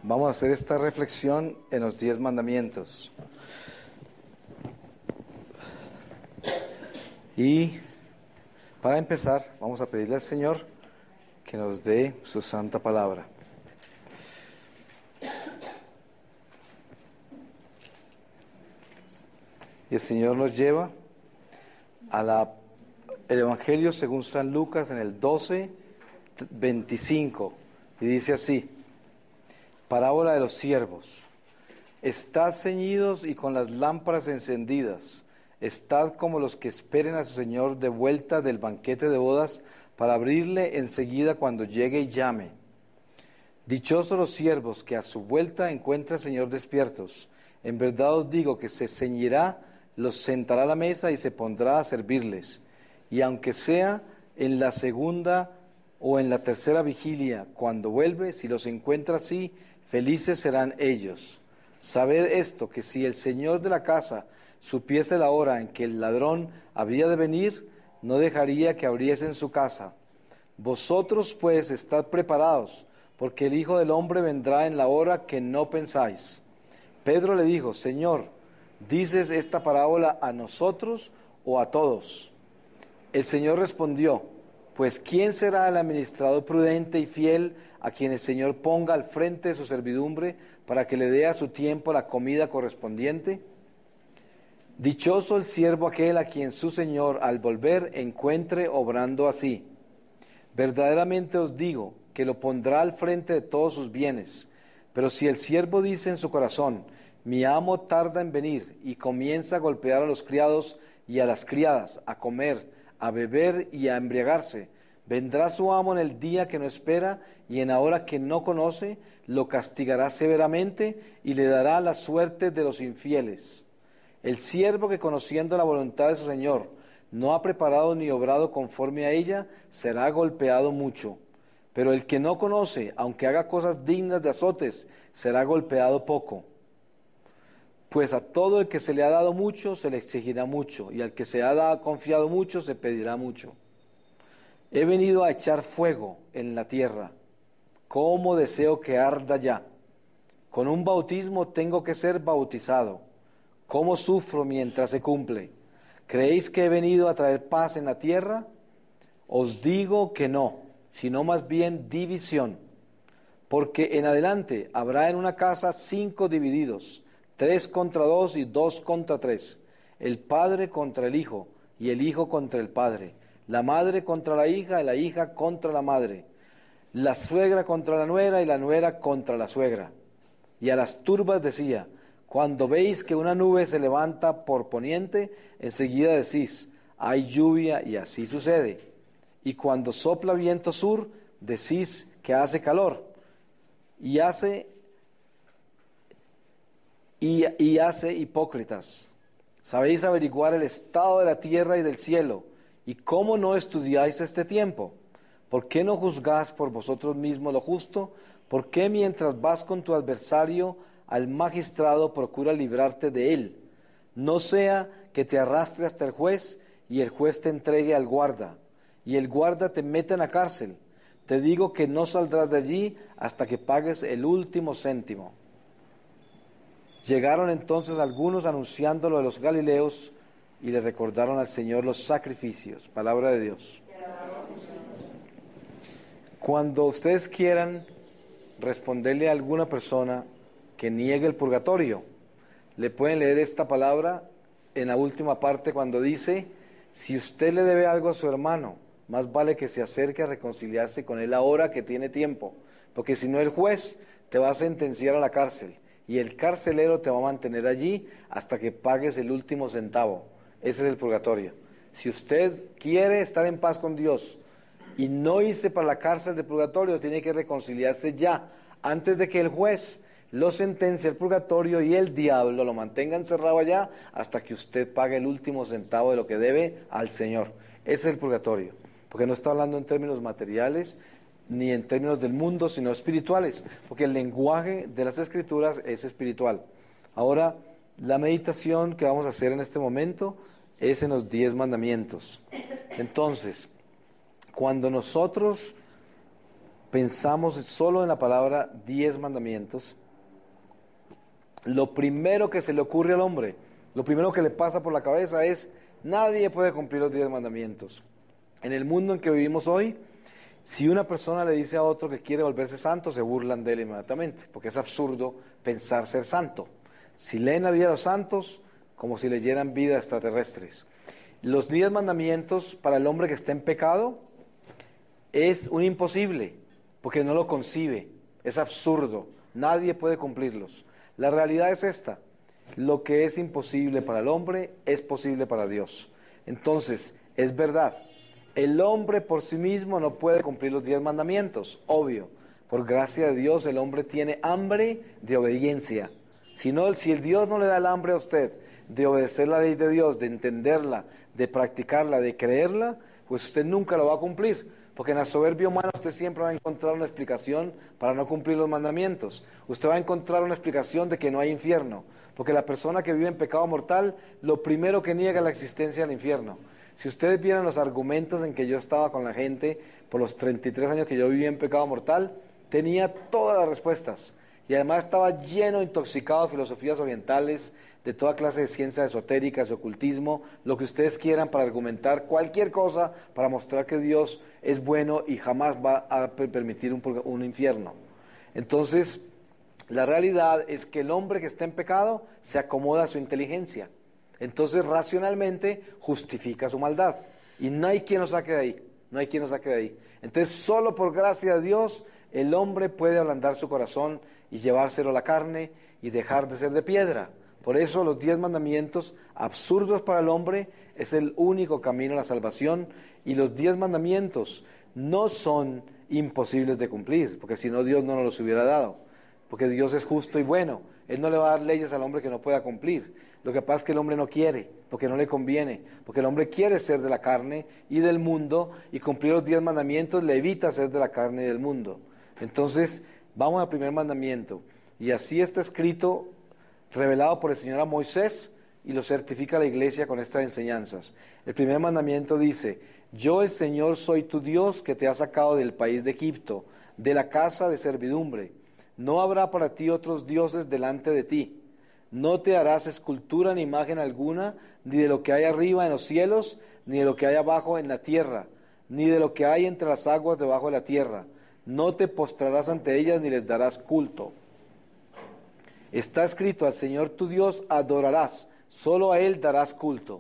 Vamos a hacer esta reflexión en los 10 mandamientos. Y para empezar, vamos a pedirle al Señor que nos dé su santa palabra. Y el Señor nos lleva el Evangelio según San Lucas en el 12:25. Y dice así: parábola de los siervos. Estad ceñidos y con las lámparas encendidas. Estad como los que esperen a su Señor de vuelta del banquete de bodas, para abrirle enseguida cuando llegue y llame. Dichosos los siervos que a su vuelta encuentra al Señor despiertos. En verdad os digo que se ceñirá, los sentará a la mesa y se pondrá a servirles. Y aunque sea en la segunda o en la tercera vigilia, cuando vuelve, si los encuentra así, felices serán ellos. Sabed esto, que si el Señor de la casa supiese la hora en que el ladrón había de venir, no dejaría que abriesen su casa. Vosotros pues estad preparados, porque el Hijo del Hombre vendrá en la hora que no pensáis. Pedro le dijo: Señor, ¿dices esta parábola a nosotros o a todos? El Señor respondió: pues ¿quién será el administrador prudente y fiel a quien el Señor ponga al frente de su servidumbre para que le dé a su tiempo la comida correspondiente? Dichoso el siervo aquel a quien su Señor al volver encuentre obrando así. Verdaderamente os digo que lo pondrá al frente de todos sus bienes. Pero si el siervo dice en su corazón: mi amo tarda en venir, y comienza a golpear a los criados y a las criadas, a comer, a beber y a embriagarse, vendrá su amo en el día que no espera y en la hora que no conoce, lo castigará severamente y le dará la suerte de los infieles. El siervo que, conociendo la voluntad de su Señor, no ha preparado ni obrado conforme a ella, será golpeado mucho. Pero el que no conoce, aunque haga cosas dignas de azotes, será golpeado poco. Pues a todo el que se le ha dado mucho, se le exigirá mucho, y al que se ha confiado mucho, se pedirá mucho. He venido a echar fuego en la tierra. ¿Cómo deseo que arda ya? Con un bautismo tengo que ser bautizado. ¿Cómo sufro mientras se cumple? ¿Creéis que he venido a traer paz en la tierra? Os digo que no, sino más bien división. Porque en adelante habrá en una casa 5 divididos, 3 contra 2 y 2 contra 3, el padre contra el hijo y el hijo contra el padre, la madre contra la hija y la hija contra la madre, la suegra contra la nuera y la nuera contra la suegra. Y a las turbas decía: cuando veis que una nube se levanta por poniente, enseguida decís: hay lluvia, y así sucede. Y cuando sopla viento sur, decís que hace calor, y hace hipócritas. Sabéis averiguar el estado de la tierra y del cielo, y cómo no estudiáis este tiempo. ¿Por qué no juzgáis por vosotros mismos lo justo? ¿Por qué mientras vas con tu adversario al magistrado procura librarte de él? No sea que te arrastre hasta el juez, y el juez te entregue al guarda, y el guarda te meta en la cárcel. Te digo que no saldrás de allí hasta que pagues el último céntimo. Llegaron entonces algunos anunciando lo de los Galileos, y le recordaron al Señor los sacrificios. Palabra de Dios. Cuando ustedes quieran responderle a alguna persona que niegue el purgatorio, le pueden leer esta palabra en la última parte cuando dice: si usted le debe algo a su hermano, más vale que se acerque a reconciliarse con él ahora que tiene tiempo, porque si no, el juez te va a sentenciar a la cárcel y el carcelero te va a mantener allí hasta que pagues el último centavo. Ese es el purgatorio. Si usted quiere estar en paz con Dios y no irse para la cárcel de purgatorio, tiene que reconciliarse ya, antes de que el juez lo sentencia al purgatorio y el diablo lo mantenga encerrado allá hasta que usted pague el último centavo de lo que debe al Señor. Ese es el purgatorio, porque no está hablando en términos materiales ni en términos del mundo, sino espirituales, porque el lenguaje de las Escrituras es espiritual. Ahora, la meditación que vamos a hacer en este momento es en los 10 mandamientos. Entonces, cuando nosotros pensamos solo en la palabra 10 mandamientos, lo primero que se le ocurre al hombre, lo primero que le pasa por la cabeza es: nadie puede cumplir los 10 mandamientos. En el mundo en que vivimos hoy, si una persona le dice a otro que quiere volverse santo, se burlan de él inmediatamente, porque es absurdo pensar ser santo. Si leen la vida de los santos, como si leyeran vida extraterrestres. Los 10 mandamientos para el hombre que está en pecado es un imposible, porque no lo concibe, es absurdo, nadie puede cumplirlos. La realidad es esta: lo que es imposible para el hombre es posible para Dios. Entonces, es verdad, el hombre por sí mismo no puede cumplir los 10 mandamientos, obvio. Por gracia de Dios, el hombre tiene hambre de obediencia. Si el Dios no le da el hambre a usted de obedecer la ley de Dios, de entenderla, de practicarla, de creerla, pues usted nunca lo va a cumplir. Porque en la soberbia humana usted siempre va a encontrar una explicación para no cumplir los mandamientos. Usted va a encontrar una explicación de que no hay infierno. Porque la persona que vive en pecado mortal, lo primero que niega es la existencia del infierno. Si ustedes vieran los argumentos en que yo estaba con la gente por los 33 años que yo viví en pecado mortal, tenía todas las respuestas. Y además estaba lleno, intoxicado de filosofías orientales, de toda clase de ciencias esotéricas, de ocultismo, lo que ustedes quieran para argumentar cualquier cosa, para mostrar que Dios es bueno y jamás va a permitir un infierno. Entonces, la realidad es que el hombre que está en pecado se acomoda a su inteligencia. Entonces, racionalmente, justifica su maldad. Y no hay quien lo saque de ahí, no hay quien lo saque de ahí. Entonces, solo por gracia de Dios, el hombre puede ablandar su corazón y llevárselo a la carne y dejar de ser de piedra. Por eso los 10 mandamientos, absurdos para el hombre, es el único camino a la salvación. Y los 10 mandamientos no son imposibles de cumplir, porque si no Dios no nos los hubiera dado. Porque Dios es justo y bueno, Él no le va a dar leyes al hombre que no pueda cumplir. Lo que pasa es que el hombre no quiere, porque no le conviene, porque el hombre quiere ser de la carne y del mundo, y cumplir los 10 mandamientos le evita ser de la carne y del mundo. Entonces, vamos al primer mandamiento, y así está escrito, revelado por el Señor a Moisés, y lo certifica la iglesia con estas enseñanzas. El primer mandamiento dice: yo el Señor soy tu Dios que te ha sacado del país de Egipto, de la casa de servidumbre. No habrá para ti otros dioses delante de ti. No te harás escultura ni imagen alguna, ni de lo que hay arriba en los cielos, ni de lo que hay abajo en la tierra, ni de lo que hay entre las aguas debajo de la tierra. No te postrarás ante ellas ni les darás culto. Está escrito: al Señor tu Dios adorarás, solo a Él darás culto.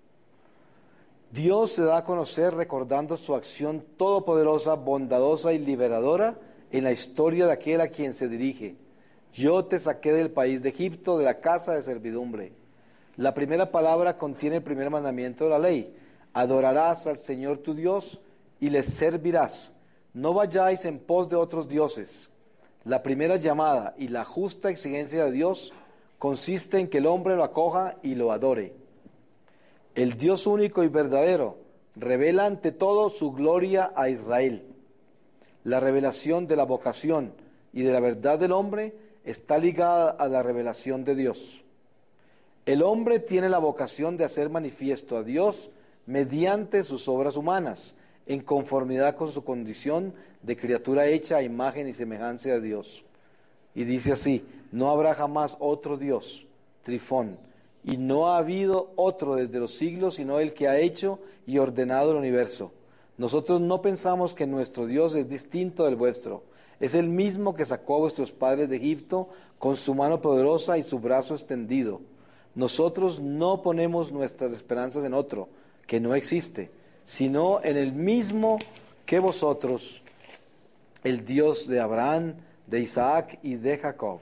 Dios se da a conocer recordando su acción todopoderosa, bondadosa y liberadora en la historia de aquel a quien se dirige. Yo te saqué del país de Egipto, de la casa de servidumbre. La primera palabra contiene el primer mandamiento de la ley: adorarás al Señor tu Dios y le servirás. No vayáis en pos de otros dioses. La primera llamada y la justa exigencia de Dios consiste en que el hombre lo acoja y lo adore. El Dios único y verdadero revela ante todo su gloria a Israel. La revelación de la vocación y de la verdad del hombre está ligada a la revelación de Dios. El hombre tiene la vocación de hacer manifiesto a Dios mediante sus obras humanas, en conformidad con su condición de criatura hecha a imagen y semejanza de Dios. Y dice así: no habrá jamás otro Dios, Trifón, y no ha habido otro desde los siglos, sino el que ha hecho y ordenado el universo. Nosotros no pensamos que nuestro Dios es distinto del vuestro. Es el mismo que sacó a vuestros padres de Egipto con su mano poderosa y su brazo extendido. Nosotros no ponemos nuestras esperanzas en otro, que no existe, sino en el mismo que vosotros, el Dios de Abraham, de Isaac y de Jacob.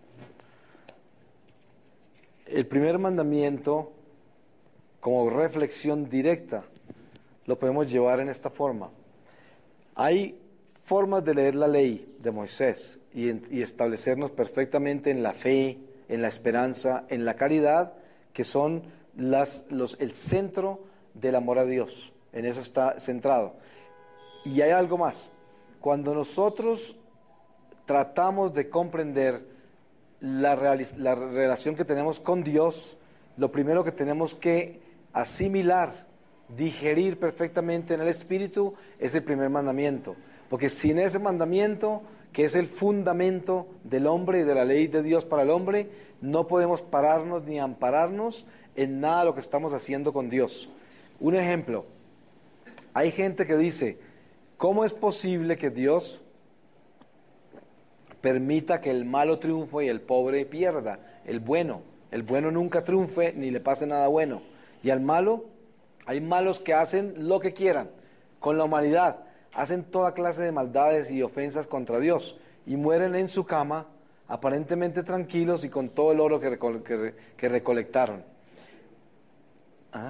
El primer mandamiento, como reflexión directa, lo podemos llevar en esta forma. Hay formas de leer la ley de Moisés y establecernos perfectamente en la fe, en la esperanza, en la caridad, que son el centro del amor a Dios. En eso está centrado. Y hay algo más. Cuando nosotros tratamos de comprender la relación que tenemos con Dios, lo primero que tenemos que asimilar, digerir perfectamente en el espíritu es el primer mandamiento. Porque sin ese mandamiento, que es el fundamento del hombre y de la ley de Dios para el hombre, no podemos pararnos ni ampararnos en nada de lo que estamos haciendo con Dios. Un ejemplo, hay gente que dice, ¿cómo es posible que Dios permita que el malo triunfe y el pobre pierda? El bueno nunca triunfe ni le pase nada bueno. Y al malo, hay malos que hacen lo que quieran con la humanidad, hacen toda clase de maldades y ofensas contra Dios y mueren en su cama aparentemente tranquilos y con todo el oro que recolectaron. Ah,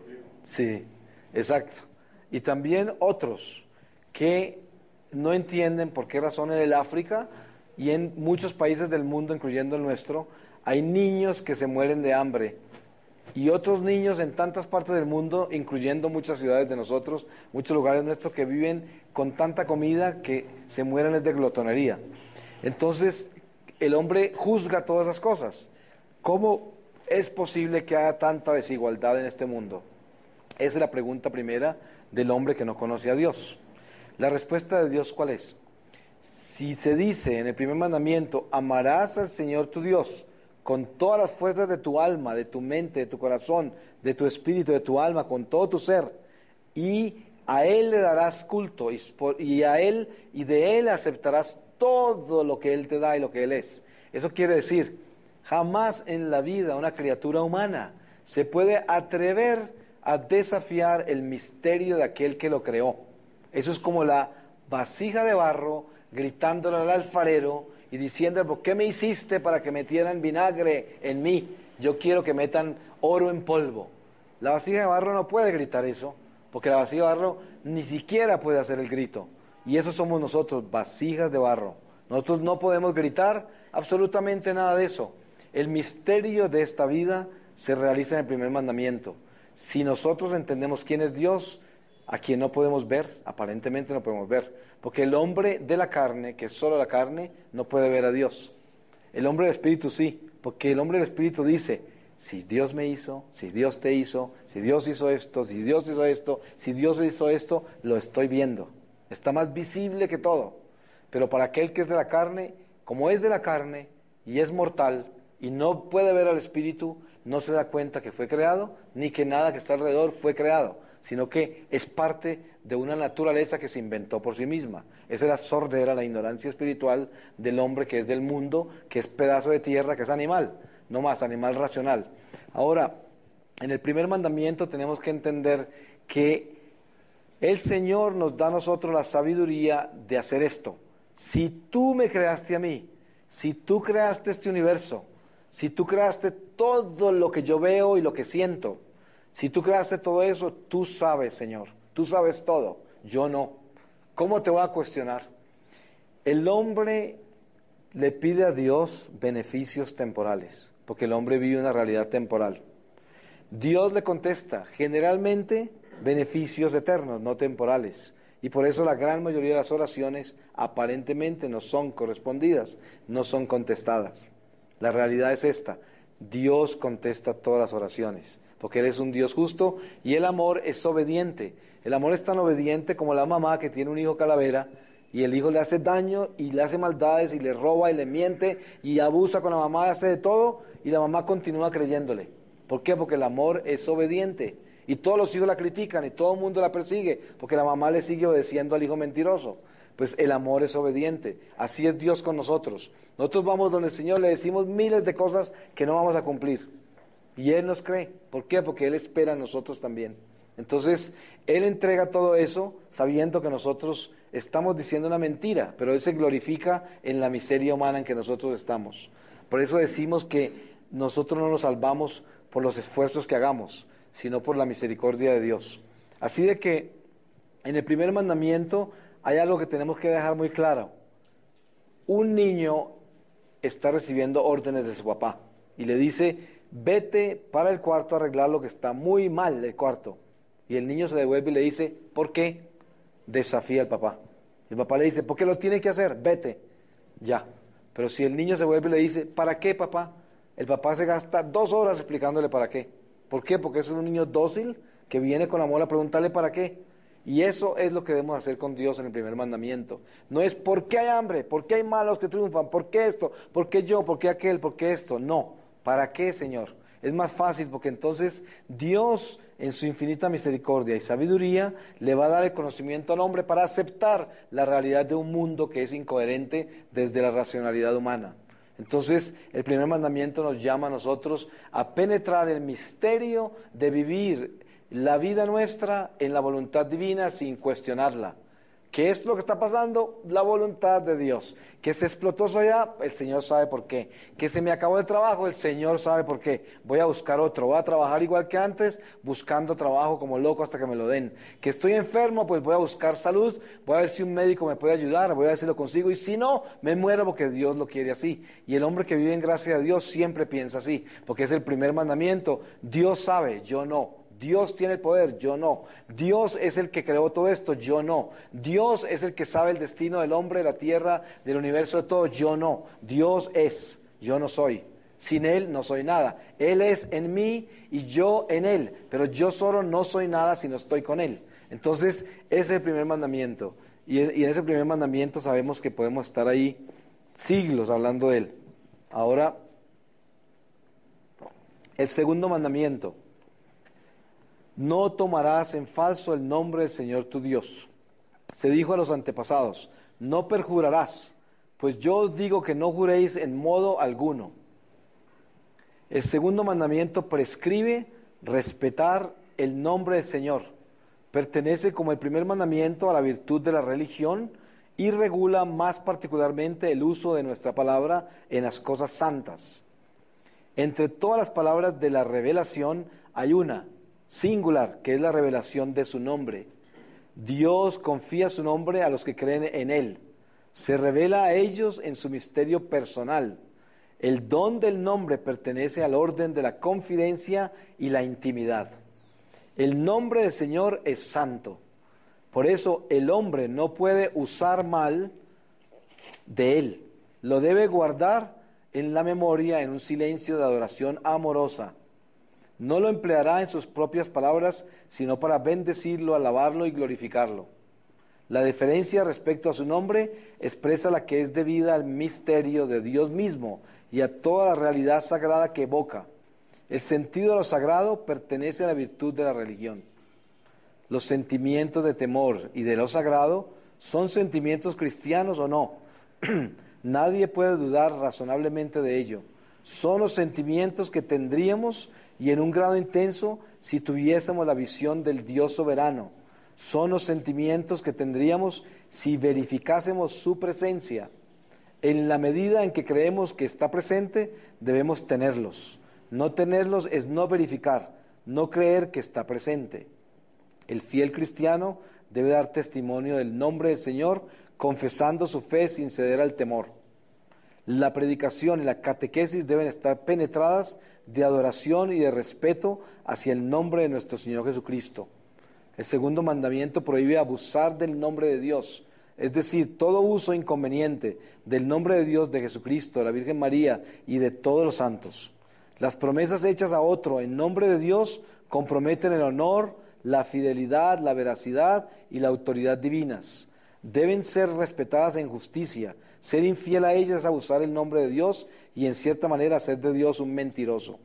sí, exacto. Y también otros que no entienden por qué razón en el África y en muchos países del mundo, incluyendo el nuestro, hay niños que se mueren de hambre y otros niños en tantas partes del mundo, incluyendo muchas ciudades de nosotros, muchos lugares nuestros, que viven con tanta comida que se mueren de glotonería. Entonces, el hombre juzga todas esas cosas. ¿Cómo es posible que haya tanta desigualdad en este mundo? Esa es la pregunta primera del hombre que no conoce a Dios. La respuesta de Dios, ¿cuál es? Si se dice en el primer mandamiento, amarás al Señor tu Dios con todas las fuerzas de tu alma, de tu mente, de tu corazón, de tu espíritu, de tu alma, con todo tu ser, y a Él le darás culto, y a Él y de Él aceptarás todo lo que Él te da y lo que Él es. Eso quiere decir, jamás en la vida una criatura humana se puede atrever a desafiar el misterio de aquel que lo creó. Eso es como la vasija de barro gritándole al alfarero y diciendo, ¿por qué me hiciste para que metieran vinagre en mí? Yo quiero que metan oro en polvo. La vasija de barro no puede gritar eso, porque la vasija de barro ni siquiera puede hacer el grito. Y eso somos nosotros, vasijas de barro. Nosotros no podemos gritar absolutamente nada de eso. El misterio de esta vida se realiza en el primer mandamiento. Si nosotros entendemos quién es Dios, a quien no podemos ver, aparentemente no podemos ver, porque el hombre de la carne, que es solo la carne, no puede ver a Dios. El hombre del espíritu sí, porque el hombre del espíritu dice, si Dios me hizo, si Dios te hizo, si Dios hizo esto, si Dios hizo esto, si Dios hizo esto, lo estoy viendo. Está más visible que todo. Pero para aquel que es de la carne, como es de la carne y es mortal y no puede ver al espíritu, no se da cuenta que fue creado, ni que nada que está alrededor fue creado, sino que es parte de una naturaleza que se inventó por sí misma. Esa es la sordera, la ignorancia espiritual del hombre que es del mundo, que es pedazo de tierra, que es animal, no más, animal racional. Ahora, en el primer mandamiento tenemos que entender que el Señor nos da a nosotros la sabiduría de hacer esto. Si tú me creaste a mí, si tú creaste este universo, si tú creaste todo lo que yo veo y lo que siento, si tú creaste todo eso, tú sabes, Señor, tú sabes todo, yo no. ¿Cómo te voy a cuestionar? El hombre le pide a Dios beneficios temporales, porque el hombre vive una realidad temporal. Dios le contesta, generalmente, beneficios eternos, no temporales. Y por eso la gran mayoría de las oraciones aparentemente no son correspondidas, no son contestadas. La realidad es esta, Dios contesta todas las oraciones, porque Él es un Dios justo y el amor es obediente. El amor es tan obediente como la mamá que tiene un hijo calavera y el hijo le hace daño y le hace maldades y le roba y le miente y abusa con la mamá, hace de todo y la mamá continúa creyéndole. ¿Por qué? Porque el amor es obediente. Y todos los hijos la critican y todo el mundo la persigue, porque la mamá le sigue obedeciendo al hijo mentiroso. Pues el amor es obediente. Así es Dios con nosotros. Nosotros vamos donde el Señor, le decimos miles de cosas que no vamos a cumplir. Y Él nos cree. ¿Por qué? Porque Él espera en nosotros también. Entonces, Él entrega todo eso sabiendo que nosotros estamos diciendo una mentira, pero Él se glorifica en la miseria humana en que nosotros estamos. Por eso decimos que nosotros no nos salvamos por los esfuerzos que hagamos, sino por la misericordia de Dios. Así de que en el primer mandamiento hay algo que tenemos que dejar muy claro. Un niño está recibiendo órdenes de su papá y le dice, vete para el cuarto a arreglar lo que está muy mal el cuarto. Y el niño se devuelve y le dice, ¿por qué? Desafía al papá. El papá le dice, ¿por qué lo tiene que hacer? Vete. Ya. Pero si el niño se vuelve y le dice, ¿para qué, papá? El papá se gasta 2 horas explicándole para qué. ¿Por qué? Porque es un niño dócil que viene con amor a preguntarle para qué. Y eso es lo que debemos hacer con Dios en el primer mandamiento. No es ¿por qué hay hambre? ¿Por qué hay malos que triunfan? ¿Por qué esto? ¿Por qué yo? ¿Por qué aquel? ¿Por qué esto? No. ¿Para qué, Señor? Es más fácil porque entonces Dios en su infinita misericordia y sabiduría le va a dar el conocimiento al hombre para aceptar la realidad de un mundo que es incoherente desde la racionalidad humana. Entonces el primer mandamiento nos llama a nosotros a penetrar el misterio de vivir la vida nuestra en la voluntad divina sin cuestionarla. ¿Qué es lo que está pasando? La voluntad de Dios. Que se explotó eso allá, el Señor sabe por qué. Que se me acabó el trabajo, el Señor sabe por qué. Voy a buscar otro, voy a trabajar igual que antes, buscando trabajo como loco hasta que me lo den. Que estoy enfermo, pues voy a buscar salud, voy a ver si un médico me puede ayudar, voy a ver si lo consigo, y si no, me muero porque Dios lo quiere así. Y el hombre que vive en gracia de Dios siempre piensa así, porque es el primer mandamiento. Dios sabe, yo no. Dios tiene el poder, yo no. Dios es el que creó todo esto, yo no. Dios es el que sabe el destino del hombre, de la tierra, del universo, de todo, yo no. Dios es, yo no soy. Sin Él no soy nada. Él es en mí y yo en Él, pero yo solo no soy nada si no estoy con Él. Entonces, ese es el primer mandamiento. Y en ese primer mandamiento sabemos que podemos estar ahí siglos hablando de Él. Ahora, el segundo mandamiento. No tomarás en falso el nombre del Señor tu Dios. Se dijo a los antepasados, no perjurarás, pues yo os digo que no juréis en modo alguno. El segundo mandamiento prescribe respetar el nombre del Señor. Pertenece como el primer mandamiento a la virtud de la religión y regula más particularmente el uso de nuestra palabra en las cosas santas. Entre todas las palabras de la revelación hay una singular, que es la revelación de su nombre. Dios confía su nombre a los que creen en Él. Se revela a ellos en su misterio personal. El don del nombre pertenece al orden de la confidencia y la intimidad. El nombre del Señor es santo. Por eso el hombre no puede usar mal de Él. Lo debe guardar en la memoria en un silencio de adoración amorosa. No lo empleará en sus propias palabras, sino para bendecirlo, alabarlo y glorificarlo. La deferencia respecto a su nombre expresa la que es debida al misterio de Dios mismo y a toda la realidad sagrada que evoca. El sentido de lo sagrado pertenece a la virtud de la religión. Los sentimientos de temor y de lo sagrado son sentimientos cristianos o no. Nadie puede dudar razonablemente de ello. Son los sentimientos que tendríamos y en un grado intenso si tuviésemos la visión del Dios soberano. Son los sentimientos que tendríamos si verificásemos su presencia. En la medida en que creemos que está presente, debemos tenerlos. No tenerlos es no verificar, no creer que está presente. El fiel cristiano debe dar testimonio del nombre del Señor, confesando su fe sin ceder al temor. La predicación y la catequesis deben estar penetradas de adoración y de respeto hacia el nombre de nuestro Señor Jesucristo. El segundo mandamiento prohíbe abusar del nombre de Dios, es decir, todo uso inconveniente del nombre de Dios, de Jesucristo, de la Virgen María y de todos los santos. Las promesas hechas a otro en nombre de Dios comprometen el honor, la fidelidad, la veracidad y la autoridad divinas. Deben ser respetadas en justicia. Ser infiel a ellas es abusar el nombre de Dios y en cierta manera hacer de Dios un mentiroso.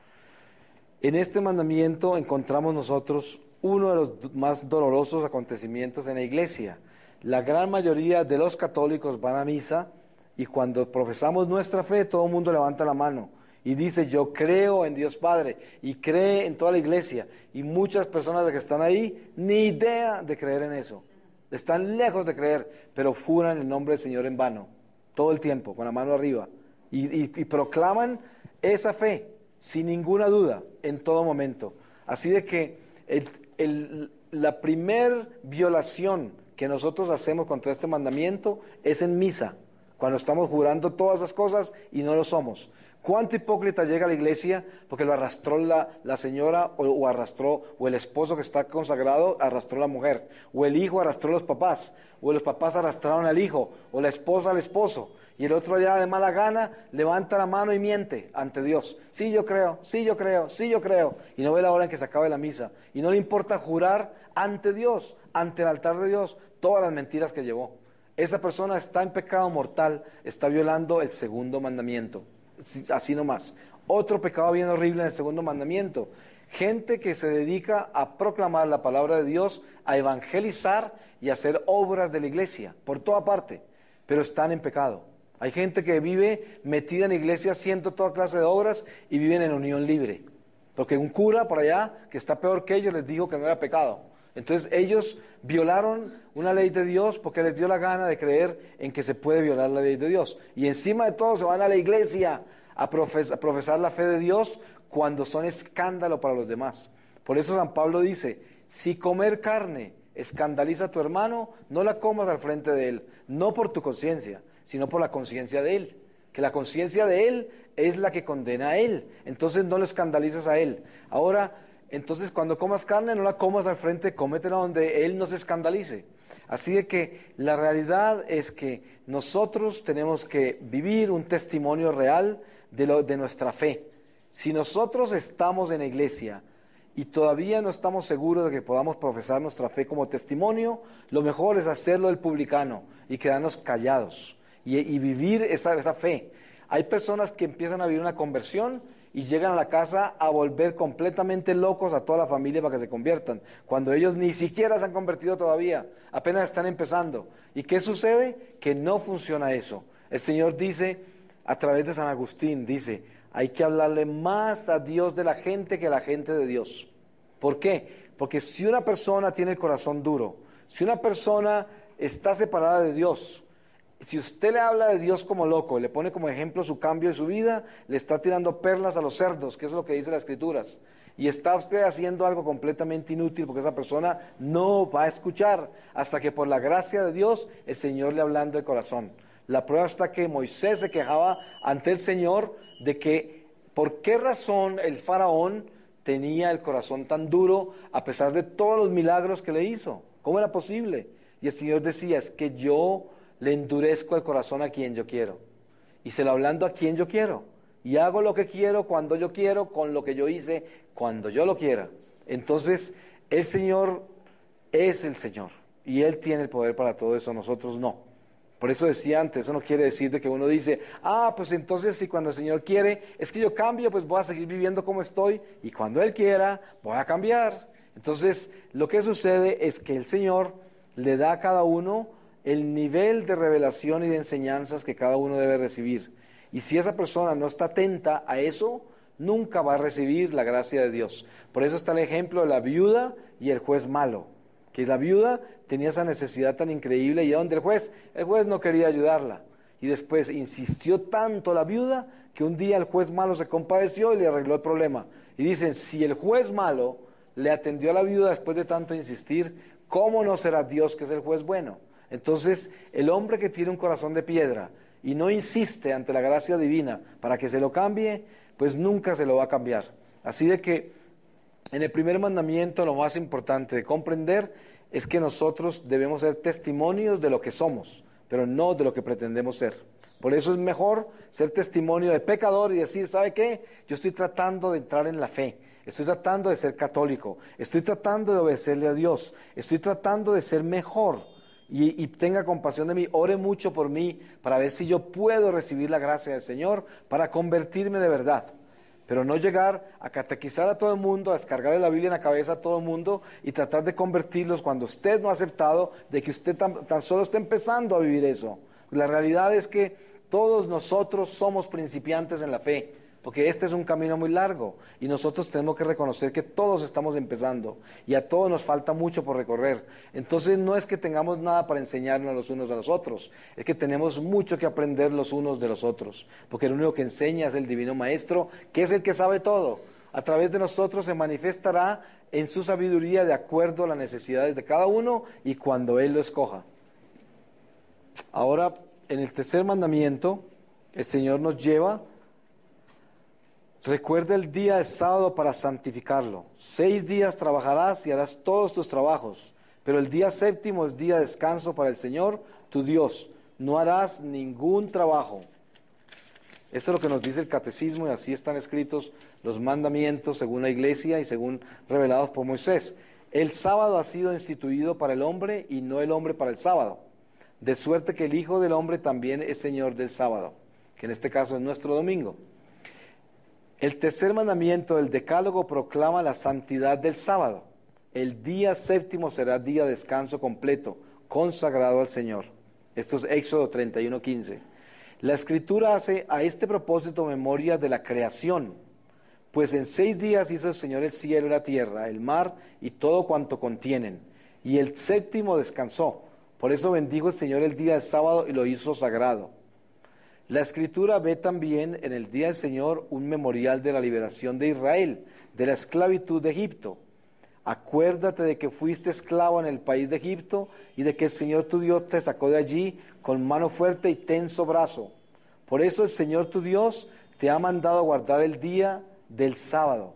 En este mandamiento encontramos nosotros uno de los más dolorosos acontecimientos en la iglesia. La gran mayoría de los católicos van a misa y cuando profesamos nuestra fe todo el mundo levanta la mano y dice yo creo en Dios Padre y cree en toda la iglesia, y muchas personas que están ahí ni idea de creer en eso. Están lejos de creer, pero juran el nombre del Señor en vano, todo el tiempo, con la mano arriba, y proclaman esa fe, sin ninguna duda, en todo momento. Así de que la primer violación que nosotros hacemos contra este mandamiento es en misa, cuando estamos jurando todas esas cosas y no lo somos. ¿Cuánto hipócrita llega a la iglesia porque lo arrastró la señora o arrastró, o el esposo que está consagrado arrastró a la mujer, o el hijo arrastró a los papás, o los papás arrastraron al hijo, o la esposa al esposo, y el otro allá de mala gana levanta la mano y miente ante Dios? Sí, yo creo, sí, yo creo, sí, yo creo, y no ve la hora en que se acabe la misa, y no le importa jurar ante Dios, ante el altar de Dios, todas las mentiras que llevó. Esa persona está en pecado mortal, está violando el segundo mandamiento. Así nomás. Otro pecado bien horrible en el segundo mandamiento. Gente que se dedica a proclamar la palabra de Dios, a evangelizar y a hacer obras de la iglesia, por toda parte, pero están en pecado. Hay gente que vive metida en la iglesia haciendo toda clase de obras y viven en unión libre. Porque un cura por allá, que está peor que ellos, les dijo que no era pecado. Entonces ellos violaron una ley de Dios porque les dio la gana de creer en que se puede violar la ley de Dios. Y encima de todo se van a la iglesia a profesar la fe de Dios cuando son escándalo para los demás. Por eso San Pablo dice, si comer carne escandaliza a tu hermano, no la comas al frente de él, no por tu conciencia, sino por la conciencia de él. Que la conciencia de él es la que condena a él. Entonces no lo escandalizas a él. Ahora, entonces cuando comas carne, no la comas al frente, cómetela donde él no se escandalice. Así de que la realidad es que nosotros tenemos que vivir un testimonio real de nuestra fe. Si nosotros estamos en la iglesia y todavía no estamos seguros de que podamos profesar nuestra fe como testimonio, lo mejor es hacerlo el publicano y quedarnos callados y vivir esa fe. Hay personas que empiezan a vivir una conversión y llegan a la casa a volver completamente locos a toda la familia para que se conviertan, cuando ellos ni siquiera se han convertido todavía, apenas están empezando. ¿Y qué sucede? Que no funciona eso. El Señor dice, a través de San Agustín, dice, hay que hablarle más a Dios de la gente que a la gente de Dios. ¿Por qué? Porque si una persona tiene el corazón duro, si una persona está separada de Dios, si usted le habla de Dios como loco, le pone como ejemplo su cambio de su vida, le está tirando perlas a los cerdos, que eso es lo que dice las Escrituras. Y está usted haciendo algo completamente inútil porque esa persona no va a escuchar hasta que por la gracia de Dios el Señor le ablande el corazón. La prueba está que Moisés se quejaba ante el Señor de que por qué razón el faraón tenía el corazón tan duro a pesar de todos los milagros que le hizo. ¿Cómo era posible? Y el Señor decía, es que yo le endurezco el corazón a quien yo quiero. Y se lo hablando a quien yo quiero. Y hago lo que quiero, cuando yo quiero, con lo que yo hice, cuando yo lo quiera. Entonces, el Señor es el Señor. Y Él tiene el poder para todo eso, nosotros no. Por eso decía antes, eso no quiere decir de que uno dice, pues entonces si cuando el Señor quiere, es que yo cambio, pues voy a seguir viviendo como estoy. Y cuando Él quiera, voy a cambiar. Entonces, lo que sucede es que el Señor le da a cada uno el nivel de revelación y de enseñanzas que cada uno debe recibir. Y si esa persona no está atenta a eso, nunca va a recibir la gracia de Dios. Por eso está el ejemplo de la viuda y el juez malo. Que la viuda tenía esa necesidad tan increíble y a donde el juez no quería ayudarla. Y después insistió tanto la viuda que un día el juez malo se compadeció y le arregló el problema. Y dicen, si el juez malo le atendió a la viuda después de tanto insistir, ¿cómo no será Dios que es el juez bueno? Entonces, el hombre que tiene un corazón de piedra y no insiste ante la gracia divina para que se lo cambie, pues nunca se lo va a cambiar. Así de que en el primer mandamiento lo más importante de comprender es que nosotros debemos ser testimonios de lo que somos, pero no de lo que pretendemos ser. Por eso es mejor ser testimonio de pecador y decir, ¿sabe qué? Yo estoy tratando de entrar en la fe, estoy tratando de ser católico, estoy tratando de obedecerle a Dios, estoy tratando de ser mejor. Y tenga compasión de mí, ore mucho por mí para ver si yo puedo recibir la gracia del Señor para convertirme de verdad. Pero no llegar a catequizar a todo el mundo, a descargarle la Biblia en la cabeza a todo el mundo y tratar de convertirlos cuando usted no ha aceptado de que usted tan solo está empezando a vivir eso. La realidad es que todos nosotros somos principiantes en la fe, porque este es un camino muy largo y nosotros tenemos que reconocer que todos estamos empezando y a todos nos falta mucho por recorrer. Entonces no es que tengamos nada para enseñarnos los unos a los otros, es que tenemos mucho que aprender los unos de los otros, porque el único que enseña es el Divino Maestro, que es el que sabe todo. A través de nosotros se manifestará en su sabiduría de acuerdo a las necesidades de cada uno y cuando Él lo escoja. Ahora en el tercer mandamiento, el Señor nos lleva, recuerda el día de sábado para santificarlo. 6 días trabajarás y harás todos tus trabajos, pero el día séptimo es día de descanso para el Señor, tu Dios. No harás ningún trabajo. Eso es lo que nos dice el catecismo y así están escritos los mandamientos según la iglesia y según revelados por Moisés. El sábado ha sido instituido para el hombre y no el hombre para el sábado. De suerte que el Hijo del Hombre también es Señor del sábado, que en este caso es nuestro domingo. El tercer mandamiento del Decálogo proclama la santidad del sábado. El día séptimo será día de descanso completo, consagrado al Señor. Esto es Éxodo 31:15. La Escritura hace a este propósito memoria de la creación, pues en 6 días hizo el Señor el cielo y la tierra, el mar y todo cuanto contienen, y el séptimo descansó. Por eso bendijo el Señor el día del sábado y lo hizo sagrado. La Escritura ve también en el día del Señor un memorial de la liberación de Israel, de la esclavitud de Egipto. Acuérdate de que fuiste esclavo en el país de Egipto y de que el Señor tu Dios te sacó de allí con mano fuerte y tenso brazo. Por eso el Señor tu Dios te ha mandado a guardar el día del sábado.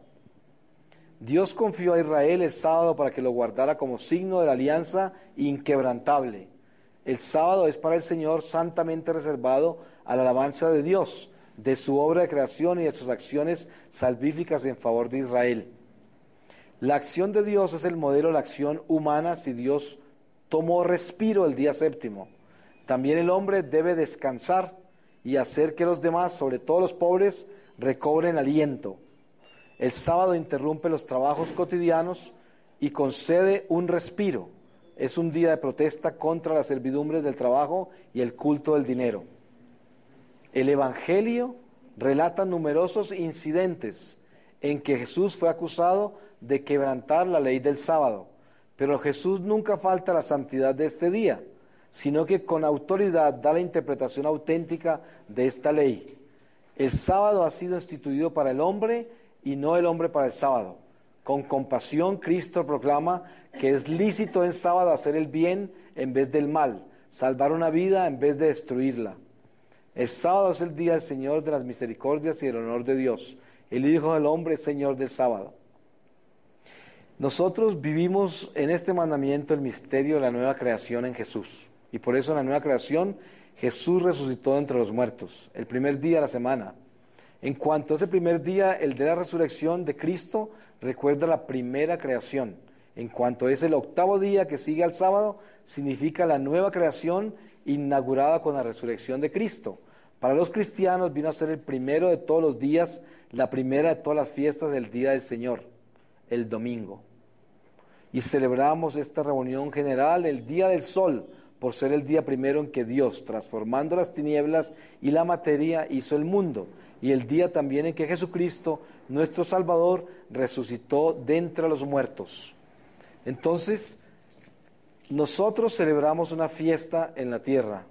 Dios confió a Israel el sábado para que lo guardara como signo de la alianza inquebrantable. El sábado es para el Señor santamente reservado a la alabanza de Dios, de su obra de creación y de sus acciones salvíficas en favor de Israel. La acción de Dios es el modelo de la acción humana si Dios tomó respiro el día séptimo. También el hombre debe descansar y hacer que los demás, sobre todo los pobres, recobren aliento. El sábado interrumpe los trabajos cotidianos y concede un respiro. Es un día de protesta contra las servidumbres del trabajo y el culto del dinero. El Evangelio relata numerosos incidentes en que Jesús fue acusado de quebrantar la ley del sábado. Pero Jesús nunca falta a la santidad de este día, sino que con autoridad da la interpretación auténtica de esta ley. El sábado ha sido instituido para el hombre y no el hombre para el sábado. Con compasión Cristo proclama que es lícito en sábado hacer el bien en vez del mal, salvar una vida en vez de destruirla. El sábado es el día del Señor de las misericordias y del honor de Dios. El Hijo del Hombre es Señor del sábado. Nosotros vivimos en este mandamiento el misterio de la nueva creación en Jesús. Y por eso en la nueva creación Jesús resucitó entre los muertos, el primer día de la semana. En cuanto a ese primer día, el de la resurrección de Cristo, recuerda la primera creación. En cuanto es el octavo día que sigue al sábado, significa la nueva creación inaugurada con la resurrección de Cristo. Para los cristianos vino a ser el primero de todos los días, la primera de todas las fiestas del día del Señor, el domingo. Y celebramos esta reunión general el día del sol, por ser el día primero en que Dios, transformando las tinieblas y la materia, hizo el mundo. Y el día también en que Jesucristo, nuestro Salvador, resucitó de entre los muertos. Entonces, nosotros celebramos una fiesta en la tierra.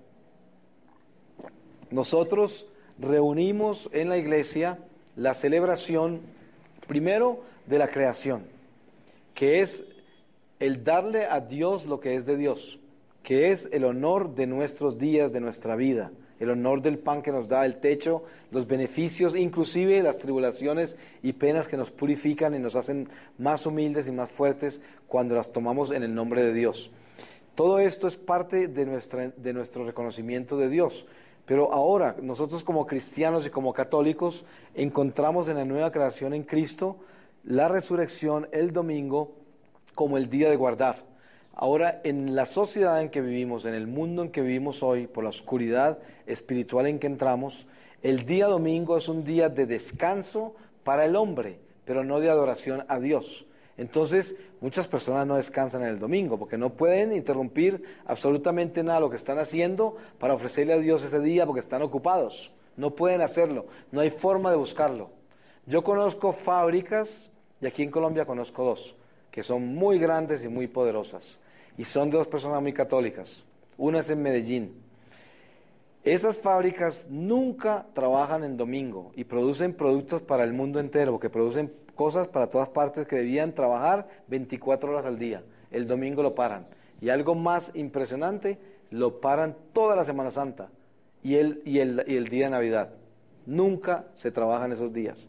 Nosotros reunimos en la iglesia la celebración, primero, de la creación, que es el darle a Dios lo que es de Dios, que es el honor de nuestros días, de nuestra vida, el honor del pan que nos da, el techo, los beneficios, inclusive las tribulaciones y penas que nos purifican y nos hacen más humildes y más fuertes cuando las tomamos en el nombre de Dios. Todo esto es parte de nuestro reconocimiento de Dios. Pero ahora, nosotros como cristianos y como católicos, encontramos en la nueva creación en Cristo la resurrección, el domingo, como el día de guardar. Ahora, en la sociedad en que vivimos, en el mundo en que vivimos hoy, por la oscuridad espiritual en que entramos, el día domingo es un día de descanso para el hombre, pero no de adoración a Dios. Entonces, muchas personas no descansan en el domingo porque no pueden interrumpir absolutamente nada de lo que están haciendo para ofrecerle a Dios ese día porque están ocupados. No pueden hacerlo, no hay forma de buscarlo. Yo conozco fábricas, y aquí en Colombia conozco 2, que son muy grandes y muy poderosas, y son de 2 personas muy católicas. Una es en Medellín. Esas fábricas nunca trabajan en domingo y producen productos para el mundo entero, porque producen cosas para todas partes que debían trabajar 24 horas al día. El domingo lo paran. Y algo más impresionante, lo paran toda la Semana Santa. y el día de Navidad. Nunca se trabaja en esos días.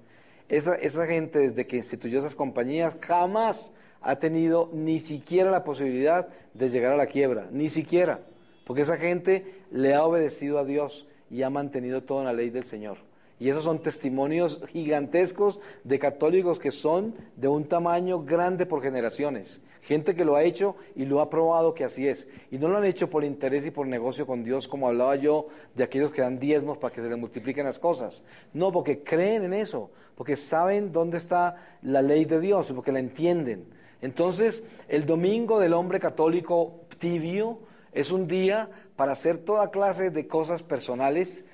Esa gente, desde que instituyó esas compañías, jamás ha tenido ni siquiera la posibilidad de llegar a la quiebra, ni siquiera, porque esa gente le ha obedecido a Dios y ha mantenido todo en la ley del Señor. Y esos son testimonios gigantescos de católicos que son de un tamaño grande por generaciones. Gente que lo ha hecho y lo ha probado que así es. Y no lo han hecho por interés y por negocio con Dios, como hablaba yo de aquellos que dan diezmos para que se les multipliquen las cosas. No, porque creen en eso, porque saben dónde está la ley de Dios, porque la entienden. Entonces, el domingo del hombre católico tibio es un día para hacer toda clase de cosas personales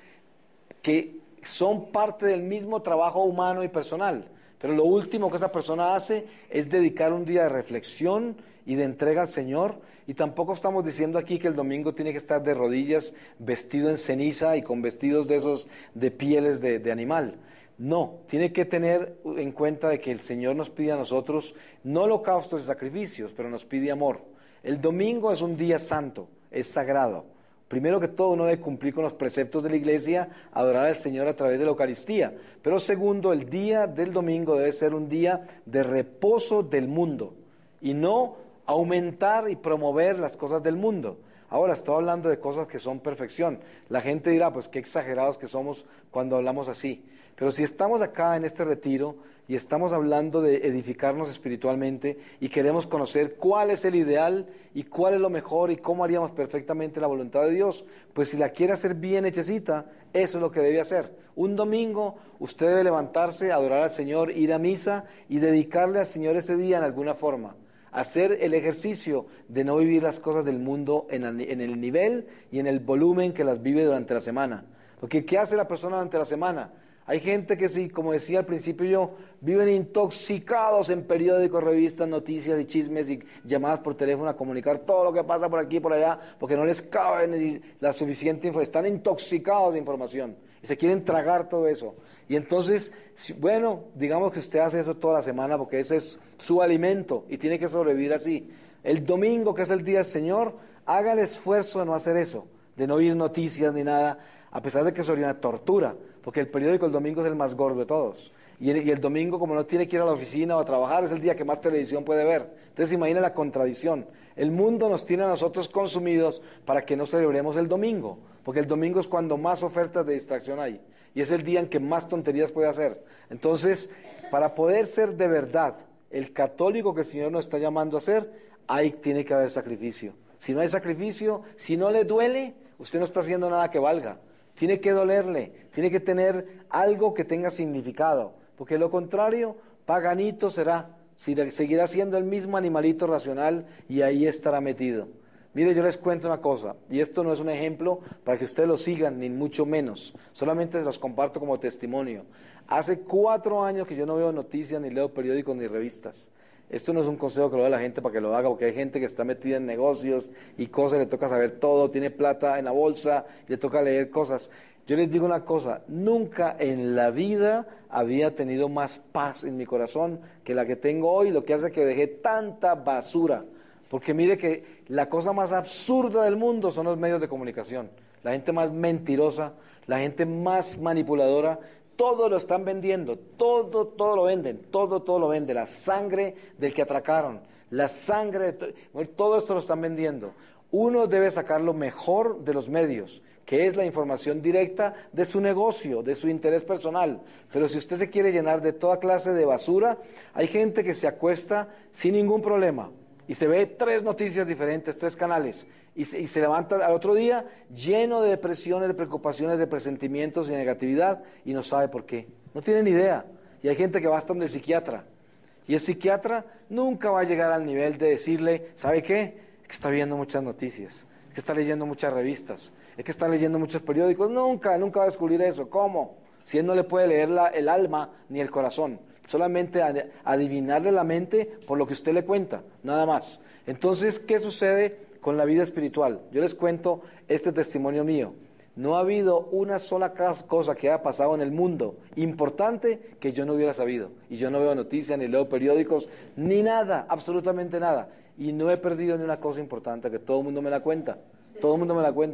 que son parte del mismo trabajo humano y personal. Pero lo último que esa persona hace es dedicar un día de reflexión y de entrega al Señor. Y tampoco estamos diciendo aquí que el domingo tiene que estar de rodillas, vestido en ceniza y con vestidos de esos de pieles de animal. No, tiene que tener en cuenta de que el Señor nos pide a nosotros no holocaustos y sacrificios, pero nos pide amor. El domingo es un día santo, es sagrado. Primero que todo, uno debe cumplir con los preceptos de la iglesia, adorar al Señor a través de la Eucaristía. Pero segundo, el día del domingo debe ser un día de reposo del mundo y no aumentar y promover las cosas del mundo. Ahora, estoy hablando de cosas que son perfección. La gente dirá, pues qué exagerados que somos cuando hablamos así. Pero si estamos acá en este retiro y estamos hablando de edificarnos espiritualmente y queremos conocer cuál es el ideal y cuál es lo mejor y cómo haríamos perfectamente la voluntad de Dios, pues si la quiere hacer bien hechecita, eso es lo que debe hacer. Un domingo usted debe levantarse, adorar al Señor, ir a misa y dedicarle al Señor ese día en alguna forma. Hacer el ejercicio de no vivir las cosas del mundo en el nivel y en el volumen que las vive durante la semana. Porque ¿qué hace la persona durante la semana? Hay gente que sí, como decía al principio yo, viven intoxicados en periódicos, revistas, noticias y chismes y llamadas por teléfono a comunicar todo lo que pasa por aquí y por allá, porque no les cabe la suficiente información, están intoxicados de información y se quieren tragar todo eso. Y entonces, bueno, digamos que usted hace eso toda la semana porque ese es su alimento y tiene que sobrevivir así. El domingo, que es el día del Señor, haga el esfuerzo de no hacer eso, de no oír noticias ni nada, a pesar de que sería una tortura, porque el periódico el domingo es el más gordo de todos. Y el domingo, como no tiene que ir a la oficina o a trabajar, es el día que más televisión puede ver. Entonces imagina la contradicción. El mundo nos tiene a nosotros consumidos para que no celebremos el domingo, porque el domingo es cuando más ofertas de distracción hay. Y es el día en que más tonterías puede hacer. Entonces, para poder ser de verdad el católico que el Señor nos está llamando a ser, ahí tiene que haber sacrificio. Si no hay sacrificio, si no le duele, usted no está haciendo nada que valga. Tiene que dolerle, tiene que tener algo que tenga significado, porque de lo contrario, paganito será, seguirá siendo el mismo animalito racional y ahí estará metido. Mire, yo les cuento una cosa, y esto no es un ejemplo para que ustedes lo sigan, ni mucho menos, solamente se los comparto como testimonio. Hace 4 años que yo no veo noticias, ni leo periódicos, ni revistas. Esto no es un consejo que lo da la gente para que lo haga, porque hay gente que está metida en negocios y cosas, le toca saber todo, tiene plata en la bolsa, le toca leer cosas. Yo les digo una cosa, nunca en la vida había tenido más paz en mi corazón que la que tengo hoy, lo que hace que dejé tanta basura. Porque mire que la cosa más absurda del mundo son los medios de comunicación. La gente más mentirosa, la gente más manipuladora, todo lo están vendiendo, todo lo venden, todo lo venden. La sangre del que atracaron, la sangre, todo esto lo están vendiendo. Uno debe sacar lo mejor de los medios, que es la información directa de su negocio, de su interés personal. Pero si usted se quiere llenar de toda clase de basura, hay gente que se acuesta sin ningún problema y se ve 3 noticias diferentes, 3 canales, y se levanta al otro día lleno de depresiones, de preocupaciones, de presentimientos y negatividad, y no sabe por qué. No tiene ni idea. Y hay gente que va hasta donde el psiquiatra. Y el psiquiatra nunca va a llegar al nivel de decirle, ¿sabe qué? Es que está viendo muchas noticias, es que está leyendo muchas revistas, es que está leyendo muchos periódicos. Nunca va a descubrir eso. ¿Cómo? Si él no le puede leer el alma ni el corazón. Solamente adivinarle la mente por lo que usted le cuenta, nada más. Entonces, ¿qué sucede con la vida espiritual? Yo les cuento este testimonio mío. No ha habido una sola cosa que haya pasado en el mundo importante que yo no hubiera sabido. Y yo no veo noticias, ni leo periódicos, ni nada, absolutamente nada. Y no he perdido ni una cosa importante, que todo el mundo me la cuenta. Todo el mundo me la cuenta.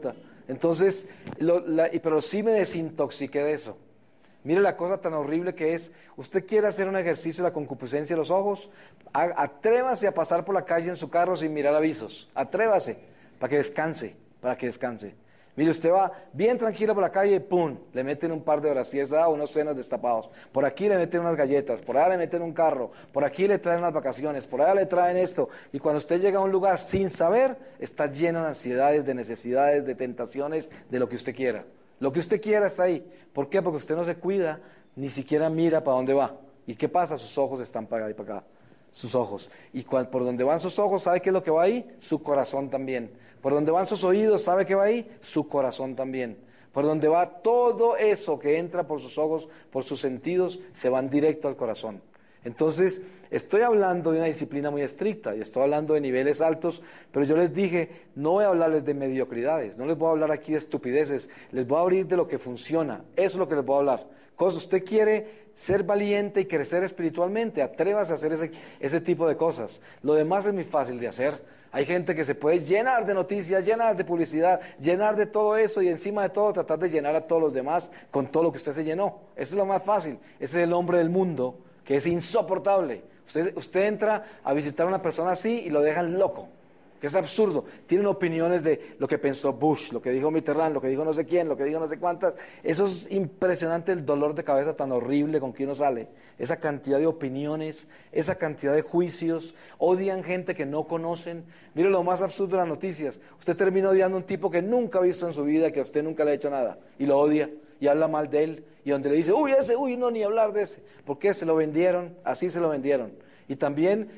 Entonces, pero sí me desintoxiqué de eso. Mire la cosa tan horrible que es. Usted quiere hacer un ejercicio de la concupiscencia de los ojos, atrévase a pasar por la calle en su carro sin mirar avisos. Atrévase para que descanse, para que descanse. Mire, usted va bien tranquilo por la calle y ¡pum! Le meten un par de horas siesta, unos senos destapados. Por aquí le meten unas galletas, por allá le meten un carro, por aquí le traen las vacaciones, por allá le traen esto. Y cuando usted llega a un lugar sin saber, está lleno de ansiedades, de necesidades, de tentaciones, de lo que usted quiera. Lo que usted quiera está ahí. ¿Por qué? Porque usted no se cuida, ni siquiera mira para dónde va. ¿Y qué pasa? Sus ojos están para allá y para acá. Sus ojos. Y por donde van sus ojos, ¿sabe qué es lo que va ahí? Su corazón también. Por donde van sus oídos, ¿sabe qué va ahí? Su corazón también. Por donde va todo eso que entra por sus ojos, por sus sentidos, se van directo al corazón. Entonces, estoy hablando de una disciplina muy estricta y estoy hablando de niveles altos, pero yo les dije, no voy a hablarles de mediocridades, no les voy a hablar aquí de estupideces, les voy a abrir de lo que funciona, eso es lo que les voy a hablar. Cosas, usted quiere ser valiente y crecer espiritualmente, atrévase a hacer ese tipo de cosas. Lo demás es muy fácil de hacer. Hay gente que se puede llenar de noticias, llenar de publicidad, llenar de todo eso y encima de todo tratar de llenar a todos los demás con todo lo que usted se llenó. Eso es lo más fácil, ese es el hombre del mundo, que es insoportable. Usted entra a visitar a una persona así y lo dejan loco, que es absurdo. Tienen opiniones de lo que pensó Bush, lo que dijo Mitterrand, lo que dijo no sé quién, lo que dijo no sé cuántas. Eso es impresionante, el dolor de cabeza tan horrible con que uno sale. Esa cantidad de opiniones, esa cantidad de juicios. Odian gente que no conocen. Mire lo más absurdo de las noticias. Usted termina odiando a un tipo que nunca ha visto en su vida, que a usted nunca le ha hecho nada, y lo odia, y habla mal de él, y donde le dice, no, ni hablar de ese. ¿Por qué? Se lo vendieron, así se lo vendieron. Y también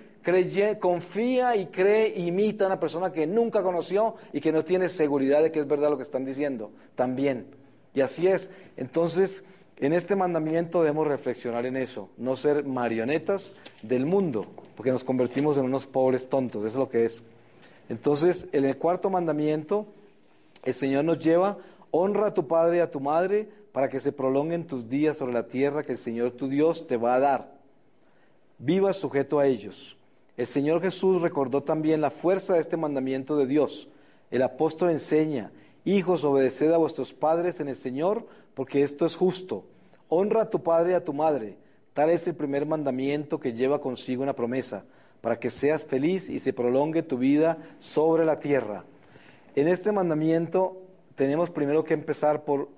confía y cree, imita a una persona que nunca conoció y que no tiene seguridad de que es verdad lo que están diciendo, también. Y así es. Entonces, en este mandamiento debemos reflexionar en eso, no ser marionetas del mundo, porque nos convertimos en unos pobres tontos, eso es lo que es. Entonces, en el cuarto mandamiento, el Señor nos lleva, honra a tu padre y a tu madre, para que se prolonguen tus días sobre la tierra que el Señor tu Dios te va a dar. Viva sujeto a ellos. El Señor Jesús recordó también la fuerza de este mandamiento de Dios. El apóstol enseña, hijos, obedeced a vuestros padres en el Señor, porque esto es justo. Honra a tu padre y a tu madre. Tal es el primer mandamiento que lleva consigo una promesa, para que seas feliz y se prolongue tu vida sobre la tierra. En este mandamiento tenemos primero que empezar por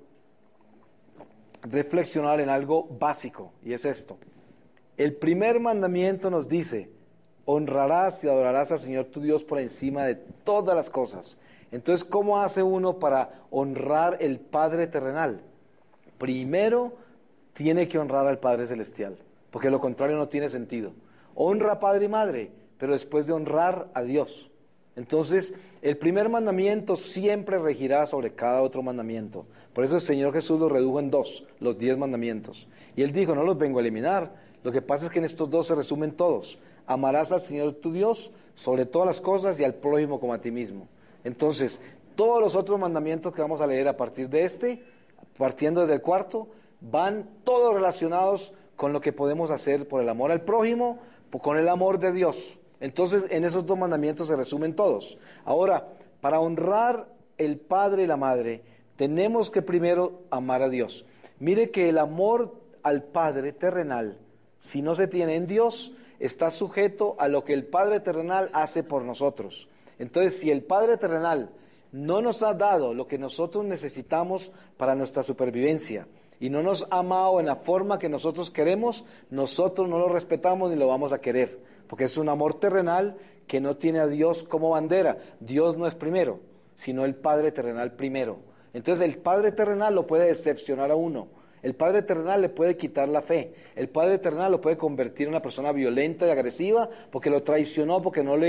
reflexionar en algo básico, y es esto. El primer mandamiento nos dice, honrarás y adorarás al Señor tu Dios por encima de todas las cosas. Entonces, ¿cómo hace uno para honrar el Padre terrenal? Primero, tiene que honrar al Padre celestial, porque lo contrario no tiene sentido. Honra a padre y madre, pero después de honrar a Dios. Entonces, el primer mandamiento siempre regirá sobre cada otro mandamiento. Por eso el Señor Jesús lo redujo en dos, los 10 mandamientos. Y Él dijo, no los vengo a eliminar. Lo que pasa es que en estos dos se resumen todos. Amarás al Señor tu Dios sobre todas las cosas y al prójimo como a ti mismo. Entonces, todos los otros mandamientos que vamos a leer a partir de este, partiendo desde el cuarto, van todos relacionados con lo que podemos hacer por el amor al prójimo, con el amor de Dios. Entonces, en esos dos mandamientos se resumen todos. Ahora, para honrar el padre y la madre, tenemos que primero amar a Dios. Mire que el amor al Padre terrenal, si no se tiene en Dios, está sujeto a lo que el Padre terrenal hace por nosotros. Entonces, si el Padre terrenal no nos ha dado lo que nosotros necesitamos para nuestra supervivencia y no nos ha amado en la forma que nosotros queremos, nosotros no lo respetamos ni lo vamos a querer, porque es un amor terrenal que no tiene a Dios como bandera. Dios no es primero, sino el Padre terrenal primero. Entonces el Padre terrenal lo puede decepcionar a uno. El Padre terrenal le puede quitar la fe. El Padre terrenal lo puede convertir en una persona violenta y agresiva porque lo traicionó, porque no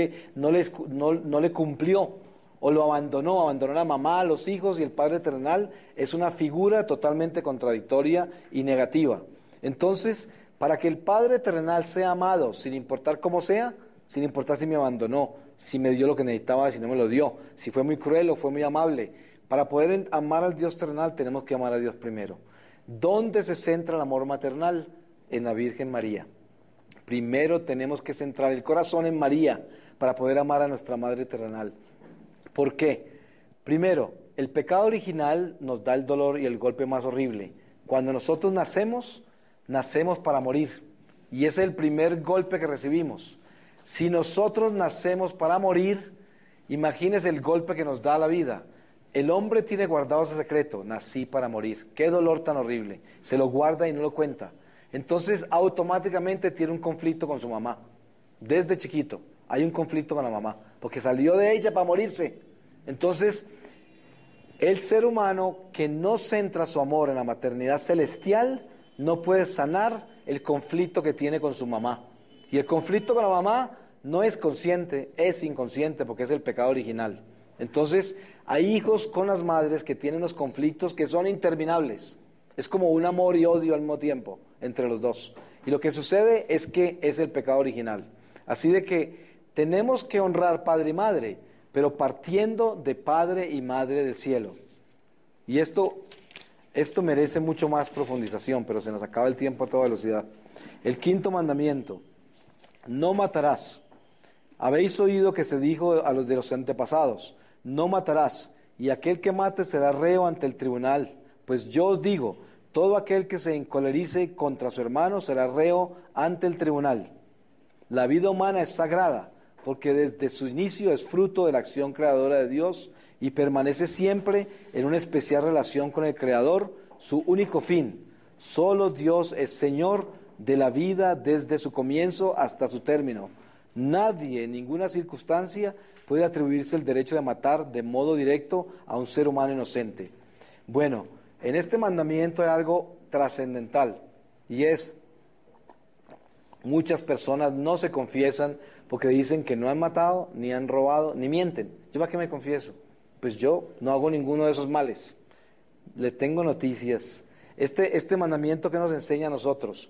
le cumplió o lo abandonó a la mamá, a los hijos, y el Padre terrenal es una figura totalmente contradictoria y negativa. Entonces, para que el Padre terrenal sea amado, sin importar cómo sea, sin importar si me abandonó, si me dio lo que necesitaba, si no me lo dio, si fue muy cruel o fue muy amable, para poder amar al Dios terrenal tenemos que amar a Dios primero. ¿Dónde se centra el amor maternal? En la Virgen María. Primero tenemos que centrar el corazón en María para poder amar a nuestra Madre terrenal. ¿Por qué? Primero, el pecado original nos da el dolor y el golpe más horrible. Cuando nosotros nacemos, nacemos para morir. Y ese es el primer golpe que recibimos. Si nosotros nacemos para morir, imagínese el golpe que nos da la vida. El hombre tiene guardado ese secreto, nací para morir. Qué dolor tan horrible. Se lo guarda y no lo cuenta. Entonces automáticamente tiene un conflicto con su mamá. Desde chiquito hay un conflicto con la mamá, porque salió de ella para morirse. Entonces, el ser humano que no centra su amor en la maternidad celestial no puede sanar el conflicto que tiene con su mamá. Y el conflicto con la mamá no es consciente, es inconsciente, porque es el pecado original. Entonces, hay hijos con las madres que tienen los conflictos que son interminables. Es como un amor y odio al mismo tiempo entre los dos. Y lo que sucede es que es el pecado original. Así de que tenemos que honrar padre y madre, pero partiendo de Padre y Madre del cielo. Y esto merece mucho más profundización, pero se nos acaba el tiempo a toda velocidad. El quinto mandamiento: no matarás. Habéis oído que se dijo a los de los antepasados: no matarás, y aquel que mate será reo ante el tribunal. Pues yo os digo, todo aquel que se encolerice contra su hermano será reo ante el tribunal. La vida humana es sagrada, porque desde su inicio es fruto de la acción creadora de Dios y permanece siempre en una especial relación con el Creador, su único fin. Solo Dios es Señor de la vida desde su comienzo hasta su término. Nadie, en ninguna circunstancia, puede atribuirse el derecho de matar de modo directo a un ser humano inocente. Bueno, en este mandamiento hay algo trascendental, y es: muchas personas no se confiesan porque dicen que no han matado, ni han robado, ni mienten. ¿Yo para qué me confieso? Pues yo no hago ninguno de esos males. Le tengo noticias. Este mandamiento que nos enseña a nosotros: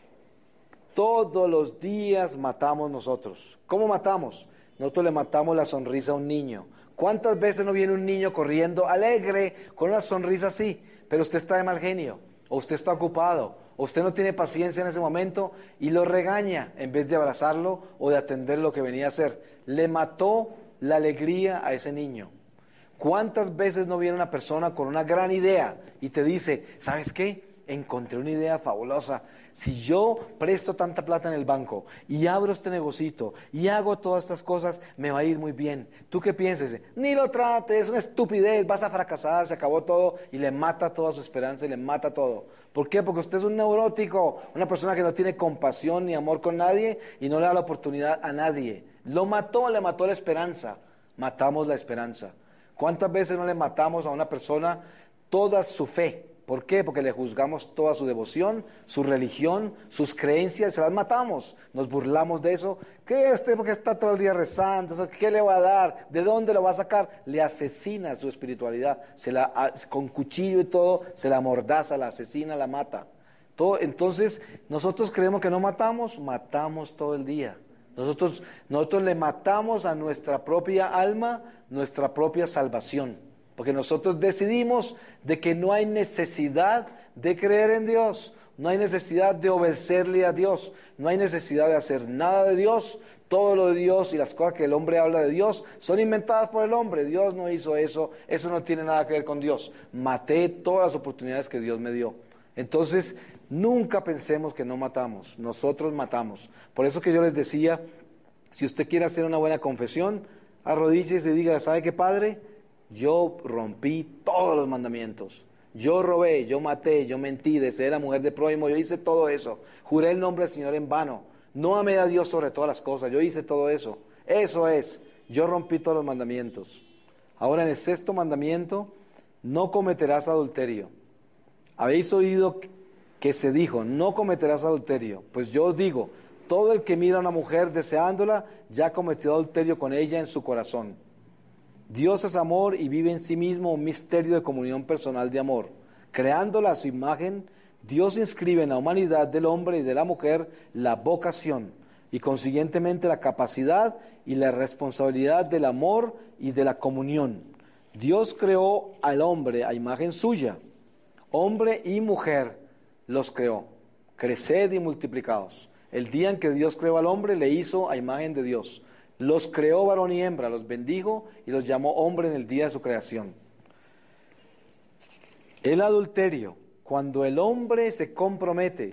todos los días matamos nosotros. ¿Cómo matamos? Nosotros le matamos la sonrisa a un niño. ¿Cuántas veces no viene un niño corriendo alegre, con una sonrisa así, pero usted está de mal genio, o usted está ocupado, o usted no tiene paciencia en ese momento y lo regaña en vez de abrazarlo o de atender lo que venía a hacer? Le mató la alegría a ese niño. ¿Cuántas veces no viene una persona con una gran idea y te dice: ¿sabes qué? Encontré una idea fabulosa. Si yo presto tanta plata en el banco y abro este negocito y hago todas estas cosas, me va a ir muy bien. ¿Tú qué piensas? Ni lo trates, es una estupidez, vas a fracasar, se acabó todo, y le mata toda su esperanza y le mata todo. ¿Por qué? Porque usted es un neurótico, una persona que no tiene compasión ni amor con nadie y no le da la oportunidad a nadie. Lo mató, le mató la esperanza. Matamos la esperanza. ¿Cuántas veces no le matamos a una persona toda su fe? ¿Por qué? Porque le juzgamos toda su devoción, su religión, sus creencias, se las matamos, nos burlamos de eso. ¿Qué porque está todo el día rezando? ¿Qué le va a dar? ¿De dónde lo va a sacar? Le asesina su espiritualidad, con cuchillo y todo, se la amordaza, la asesina, la mata. Entonces, nosotros creemos que no matamos, matamos todo el día. Nosotros le matamos a nuestra propia alma, nuestra propia salvación. Porque nosotros decidimos de que no hay necesidad de creer en Dios, no hay necesidad de obedecerle a Dios, no hay necesidad de hacer nada de Dios. Todo lo de Dios y las cosas que el hombre habla de Dios son inventadas por el hombre. Dios no hizo eso, eso no tiene nada que ver con Dios. Maté todas las oportunidades que Dios me dio. Entonces, nunca pensemos que no matamos, nosotros matamos. Por eso que yo les decía, si usted quiere hacer una buena confesión, arrodíllese y diga: ¿sabe qué, Padre? Yo rompí todos los mandamientos. Yo robé, yo maté, yo mentí, deseé a la mujer de prójimo, yo hice todo eso. Juré el nombre del Señor en vano. No amé a Dios sobre todas las cosas, yo hice todo eso. Eso es, yo rompí todos los mandamientos. Ahora, en el sexto mandamiento: no cometerás adulterio. Habéis oído que se dijo: no cometerás adulterio. Pues yo os digo, todo el que mira a una mujer deseándola, ya cometió adulterio con ella en su corazón. Dios es amor y vive en sí mismo un misterio de comunión personal de amor. Creándola a su imagen, Dios inscribe en la humanidad del hombre y de la mujer la vocación y consiguientemente la capacidad y la responsabilidad del amor y de la comunión. Dios creó al hombre a imagen suya. Hombre y mujer los creó. Creced y multiplicaos. El día en que Dios creó al hombre, le hizo a imagen de Dios. Los creó varón y hembra, los bendijo y los llamó hombre en el día de su creación. El adulterio, cuando el hombre se compromete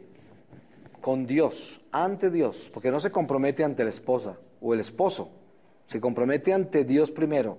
con Dios, ante Dios, porque no se compromete ante la esposa o el esposo, se compromete ante Dios primero.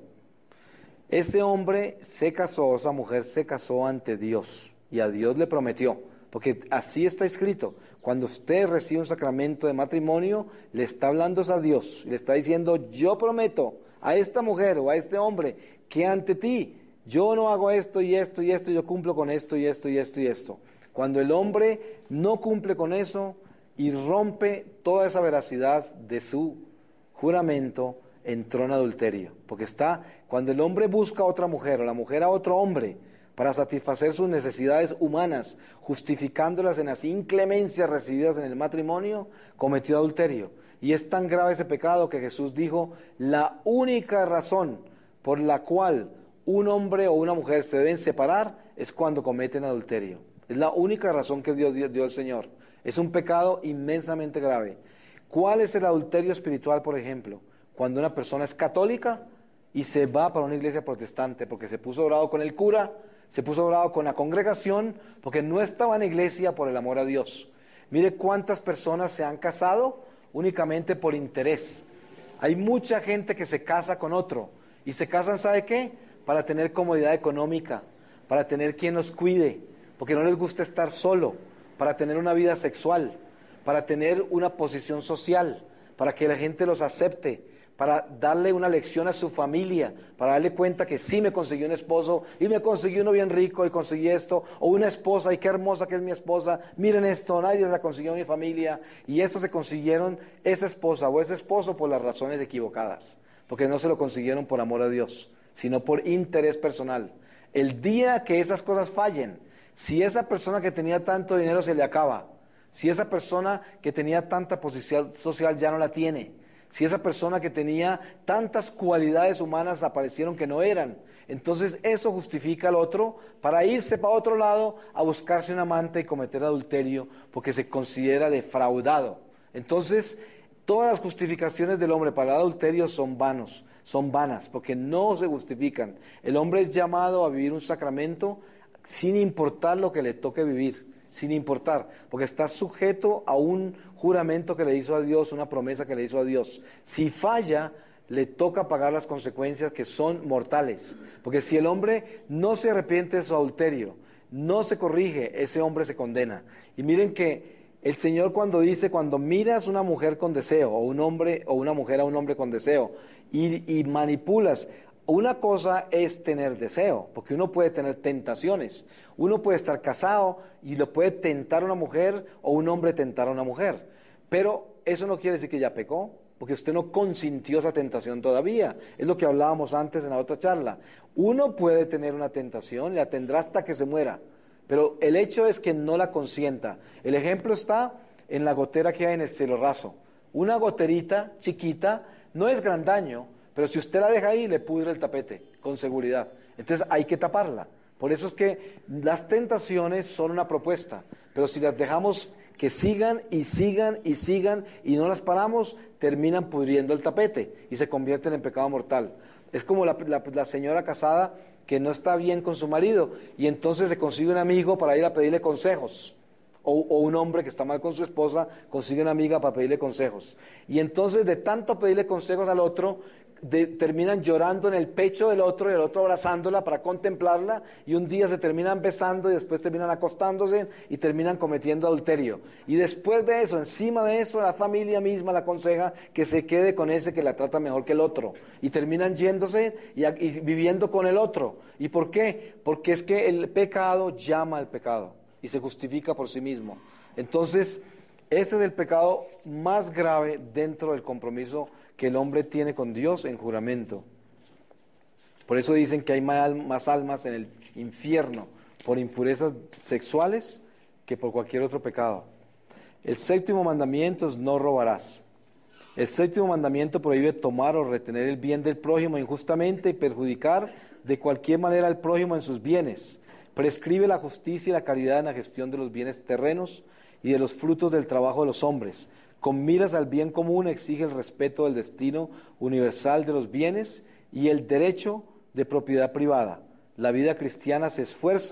Ese hombre se casó, esa mujer se casó ante Dios y a Dios le prometió, porque así está escrito. Cuando usted recibe un sacramento de matrimonio, le está hablando a Dios, le está diciendo, yo prometo a esta mujer o a este hombre que ante ti yo no hago esto y esto y esto, yo cumplo con esto y esto y esto y esto. Cuando el hombre no cumple con eso y rompe toda esa veracidad de su juramento, entró en adulterio. Porque cuando el hombre busca a otra mujer o la mujer a otro hombre para satisfacer sus necesidades humanas, justificándolas en las inclemencias recibidas en el matrimonio, cometió adulterio. Y es tan grave ese pecado que Jesús dijo, la única razón por la cual un hombre o una mujer se deben separar es cuando cometen adulterio. Es la única razón que dio el Señor. Es un pecado inmensamente grave. ¿Cuál es el adulterio espiritual, por ejemplo? Cuando una persona es católica y se va para una iglesia protestante porque se puso bravo con el cura, se puso bravo con la congregación, porque no estaba en la iglesia por el amor a Dios. Mire cuántas personas se han casado únicamente por interés. Hay mucha gente que se casa con otro y se casan, ¿sabe qué? Para tener comodidad económica, para tener quien los cuide, porque no les gusta estar solo, para tener una vida sexual, para tener una posición social, para que la gente los acepte, para darle una lección a su familia, para darle cuenta que sí me conseguí un esposo y me conseguí uno bien rico y conseguí esto, o una esposa y qué hermosa que es mi esposa, miren esto, nadie se la consiguió en mi familia, y esto se consiguieron esa esposa o ese esposo por las razones equivocadas, porque no se lo consiguieron por amor a Dios, sino por interés personal. El día que esas cosas fallen, si esa persona que tenía tanto dinero se le acaba, si esa persona que tenía tanta posición social ya no la tiene, si esa persona que tenía tantas cualidades humanas aparecieron que no eran, entonces eso justifica al otro para irse para otro lado a buscarse un amante y cometer adulterio porque se considera defraudado. Entonces, todas las justificaciones del hombre para el adulterio son vanas, porque no se justifican. El hombre es llamado a vivir un sacramento sin importar lo que le toque vivir, sin importar, porque está sujeto a un juramento que le hizo a Dios, una promesa que le hizo a Dios. Si falla, le toca pagar las consecuencias que son mortales, porque si el hombre no se arrepiente de su adulterio, no se corrige, ese hombre se condena. Y miren que el Señor cuando dice, cuando miras una mujer con deseo, o un hombre o una mujer a un hombre con deseo, y manipulas, una cosa es tener deseo, porque uno puede tener tentaciones. Uno puede estar casado y lo puede tentar una mujer o un hombre tentar a una mujer. Pero eso no quiere decir que ya pecó, porque usted no consintió esa tentación todavía. Es lo que hablábamos antes en la otra charla. Uno puede tener una tentación, la tendrá hasta que se muera, pero el hecho es que no la consienta. El ejemplo está en la gotera que hay en el cielo raso. Una goterita chiquita no es gran daño, pero si usted la deja ahí, le pudre el tapete, con seguridad. Entonces hay que taparla. Por eso es que las tentaciones son una propuesta, pero si las dejamos que sigan y sigan y sigan y no las paramos, terminan pudriendo el tapete y se convierten en pecado mortal. Es como la señora casada que no está bien con su marido y entonces se consigue un amigo para ir a pedirle consejos. O un hombre que está mal con su esposa consigue una amiga para pedirle consejos. Y entonces de tanto pedirle consejos al otro, terminan llorando en el pecho del otro y el otro abrazándola para contemplarla y un día se terminan besando y después terminan acostándose y terminan cometiendo adulterio. Y después de eso, encima de eso, la familia misma la aconseja que se quede con ese que la trata mejor que el otro. Y terminan yéndose y viviendo con el otro. ¿Y por qué? Porque es que el pecado llama al pecado y se justifica por sí mismo. Entonces, ese es el pecado más grave dentro del compromiso que el hombre tiene con Dios en juramento. Por eso dicen que hay más almas en el infierno por impurezas sexuales que por cualquier otro pecado. El séptimo mandamiento es no robarás. El séptimo mandamiento prohíbe tomar o retener el bien del prójimo injustamente y perjudicar de cualquier manera al prójimo en sus bienes. Prescribe la justicia y la caridad en la gestión de los bienes terrenos y de los frutos del trabajo de los hombres. Con miras al bien común exige el respeto del destino universal de los bienes y el derecho de propiedad privada. La vida cristiana se esfuerza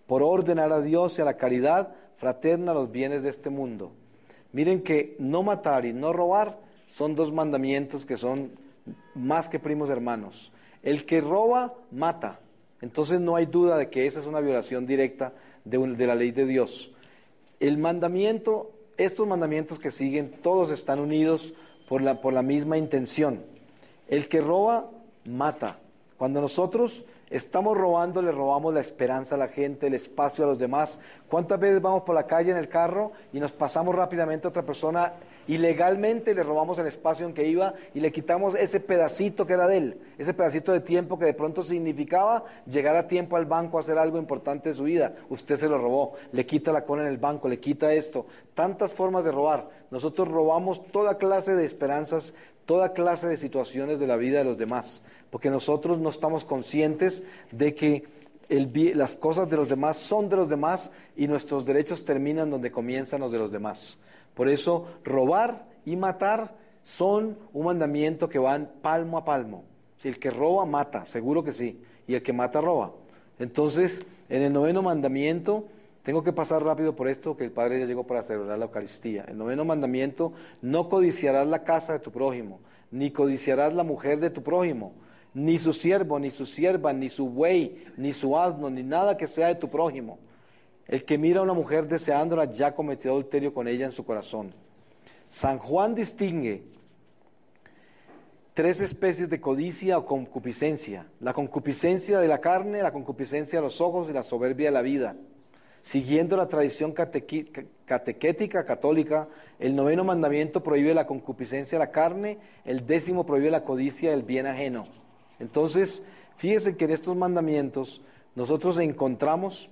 por ordenar a Dios y a la caridad fraterna los bienes de este mundo. Miren que no matar y no robar son dos mandamientos que son más que primos hermanos. El que roba, mata. Entonces no hay duda de que esa es una violación directa de la ley de Dios. El mandamiento, estos mandamientos que siguen, todos están unidos por la misma intención. El que roba, mata. Cuando nosotros estamos robando, le robamos la esperanza a la gente, el espacio a los demás. ¿Cuántas veces vamos por la calle en el carro y nos pasamos rápidamente a otra persona? Ilegalmente le robamos el espacio en que iba y le quitamos ese pedacito que era de él, ese pedacito de tiempo que de pronto significaba llegar a tiempo al banco a hacer algo importante de su vida. Usted se lo robó, le quita la cola en el banco, le quita esto. Tantas formas de robar. Nosotros robamos toda clase de esperanzas, toda clase de situaciones de la vida de los demás, porque nosotros no estamos conscientes de que las cosas de los demás son de los demás y nuestros derechos terminan donde comienzan los de los demás. Por eso, robar y matar son un mandamiento que van palmo a palmo. Si el que roba, mata, seguro que sí, y el que mata, roba. Entonces, en el 9º mandamiento, tengo que pasar rápido por esto, que el Padre ya llegó para celebrar la Eucaristía. El 9º mandamiento, no codiciarás la casa de tu prójimo, ni codiciarás la mujer de tu prójimo, ni su siervo, ni su sierva, ni su buey, ni su asno, ni nada que sea de tu prójimo. El que mira a una mujer deseándola ya cometió adulterio con ella en su corazón. San Juan distingue 3 especies de codicia o concupiscencia. La concupiscencia de la carne, la concupiscencia de los ojos y la soberbia de la vida. Siguiendo la tradición catequética católica, el 9º mandamiento prohíbe la concupiscencia de la carne, el 10º prohíbe la codicia del bien ajeno. Entonces, fíjense que en estos mandamientos nosotros encontramos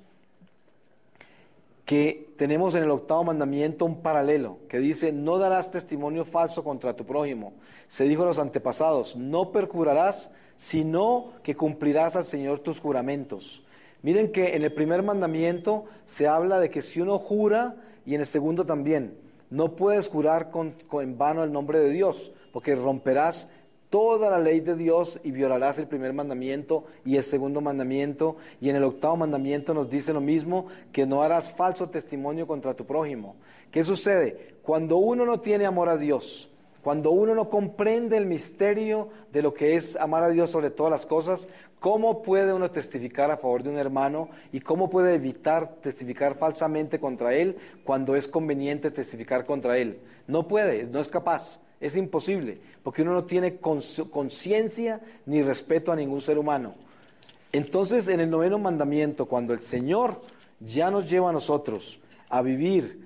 que tenemos en el 8º mandamiento un paralelo que dice: no darás testimonio falso contra tu prójimo. Se dijo a los antepasados: no perjurarás, sino que cumplirás al Señor tus juramentos. Miren que en el primer mandamiento se habla de que si uno jura, y en el segundo también, no puedes jurar en vano el nombre de Dios, porque romperás toda la ley de Dios y violarás el primer mandamiento y el segundo mandamiento. Y en el 8º mandamiento nos dice lo mismo, que no harás falso testimonio contra tu prójimo. ¿Qué sucede? Cuando uno no tiene amor a Dios, cuando uno no comprende el misterio de lo que es amar a Dios sobre todas las cosas, ¿cómo puede uno testificar a favor de un hermano y cómo puede evitar testificar falsamente contra él cuando es conveniente testificar contra él? No puede, no es capaz. Es imposible, porque uno no tiene conciencia ni respeto a ningún ser humano. Entonces, en el 9º mandamiento, cuando el Señor ya nos lleva a nosotros a vivir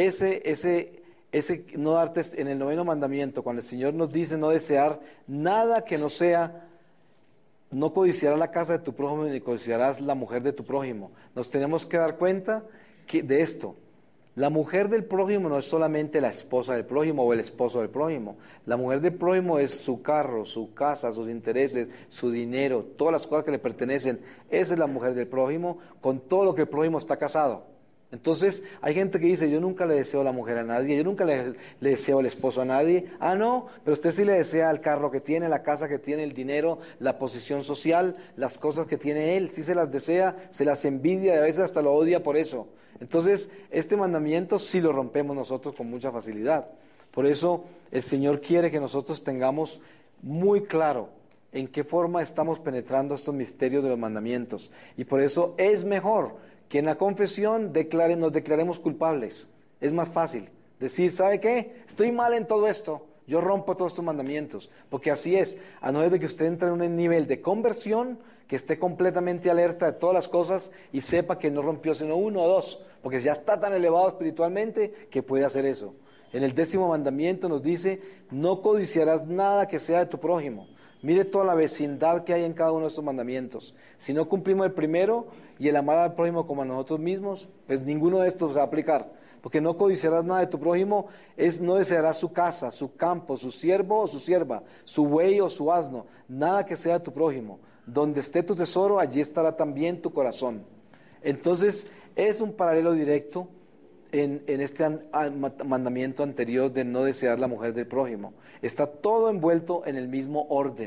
no dar en el 9º mandamiento, cuando el Señor nos dice no desear nada que no sea, no codiciarás la casa de tu prójimo ni codiciarás la mujer de tu prójimo. Nos tenemos que dar cuenta de esto. La mujer del prójimo no es solamente la esposa del prójimo o el esposo del prójimo. La mujer del prójimo es su carro, su casa, sus intereses, su dinero, todas las cosas que le pertenecen. Esa es la mujer del prójimo, con todo lo que el prójimo está casado. Entonces, hay gente que dice: yo nunca le deseo la mujer a nadie, yo nunca le deseo el esposo a nadie. Ah, no, pero usted sí le desea el carro que tiene, la casa que tiene, el dinero, la posición social, las cosas que tiene él. Sí se las desea, se las envidia y a veces hasta lo odia por eso. Entonces, este mandamiento sí lo rompemos nosotros con mucha facilidad. Por eso, el Señor quiere que nosotros tengamos muy claro en qué forma estamos penetrando estos misterios de los mandamientos. Y por eso es mejor que en la confesión nos declaremos culpables. Es más fácil decir: ¿sabe qué? Estoy mal en todo esto, yo rompo todos estos mandamientos. Porque así es, a no ser de que usted entre en un nivel de conversión, que esté completamente alerta de todas las cosas y sepa que no rompió sino 1 o 2, porque ya está tan elevado espiritualmente que puede hacer eso. En el 10º mandamiento nos dice: no codiciarás nada que sea de tu prójimo. Mire toda la vecindad que hay en cada uno de estos mandamientos. Si no cumplimos el primero y el amar al prójimo como a nosotros mismos, pues ninguno de estos se va a aplicar. Porque no codiciarás nada de tu prójimo es no desearás su casa, su campo, su siervo o su sierva, su buey o su asno, nada que sea de tu prójimo. Donde esté tu tesoro, allí estará también tu corazón. Entonces, es un paralelo directo en este mandamiento anterior de no desear la mujer del prójimo. Está todo envuelto en el mismo orden.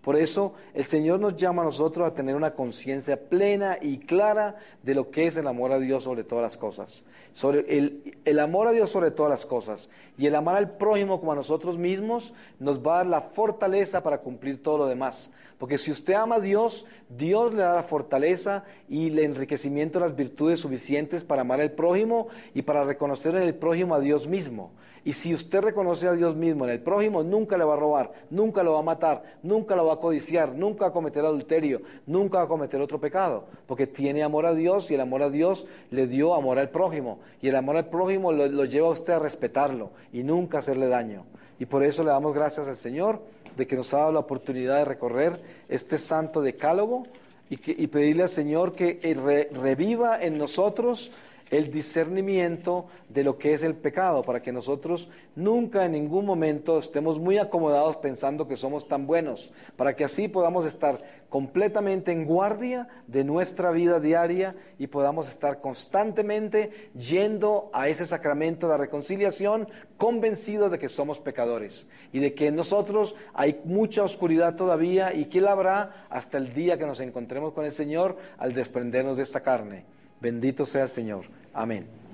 Por eso el Señor nos llama a nosotros a tener una conciencia plena y clara de lo que es el amor a Dios sobre todas las cosas. Sobre el amor a Dios sobre todas las cosas y el amar al prójimo como a nosotros mismos nos va a dar la fortaleza para cumplir todo lo demás. Porque si usted ama a Dios, Dios le da la fortaleza y el enriquecimiento de las virtudes suficientes para amar al prójimo y para reconocer en el prójimo a Dios mismo. Y si usted reconoce a Dios mismo en el prójimo, nunca le va a robar, nunca lo va a matar, nunca lo va a codiciar, nunca va a cometer adulterio, nunca va a cometer otro pecado. Porque tiene amor a Dios y el amor a Dios le dio amor al prójimo. Y el amor al prójimo lo lleva a usted a respetarlo y nunca hacerle daño. Y por eso le damos gracias al Señor de que nos ha dado la oportunidad de recorrer este santo decálogo y pedirle al Señor que reviva en nosotros el discernimiento de lo que es el pecado, para que nosotros nunca en ningún momento estemos muy acomodados pensando que somos tan buenos, para que así podamos estar completamente en guardia de nuestra vida diaria y podamos estar constantemente yendo a ese sacramento de la reconciliación, convencidos de que somos pecadores y de que en nosotros hay mucha oscuridad todavía y que la habrá hasta el día que nos encontremos con el Señor al desprendernos de esta carne. Bendito sea el Señor. Amén.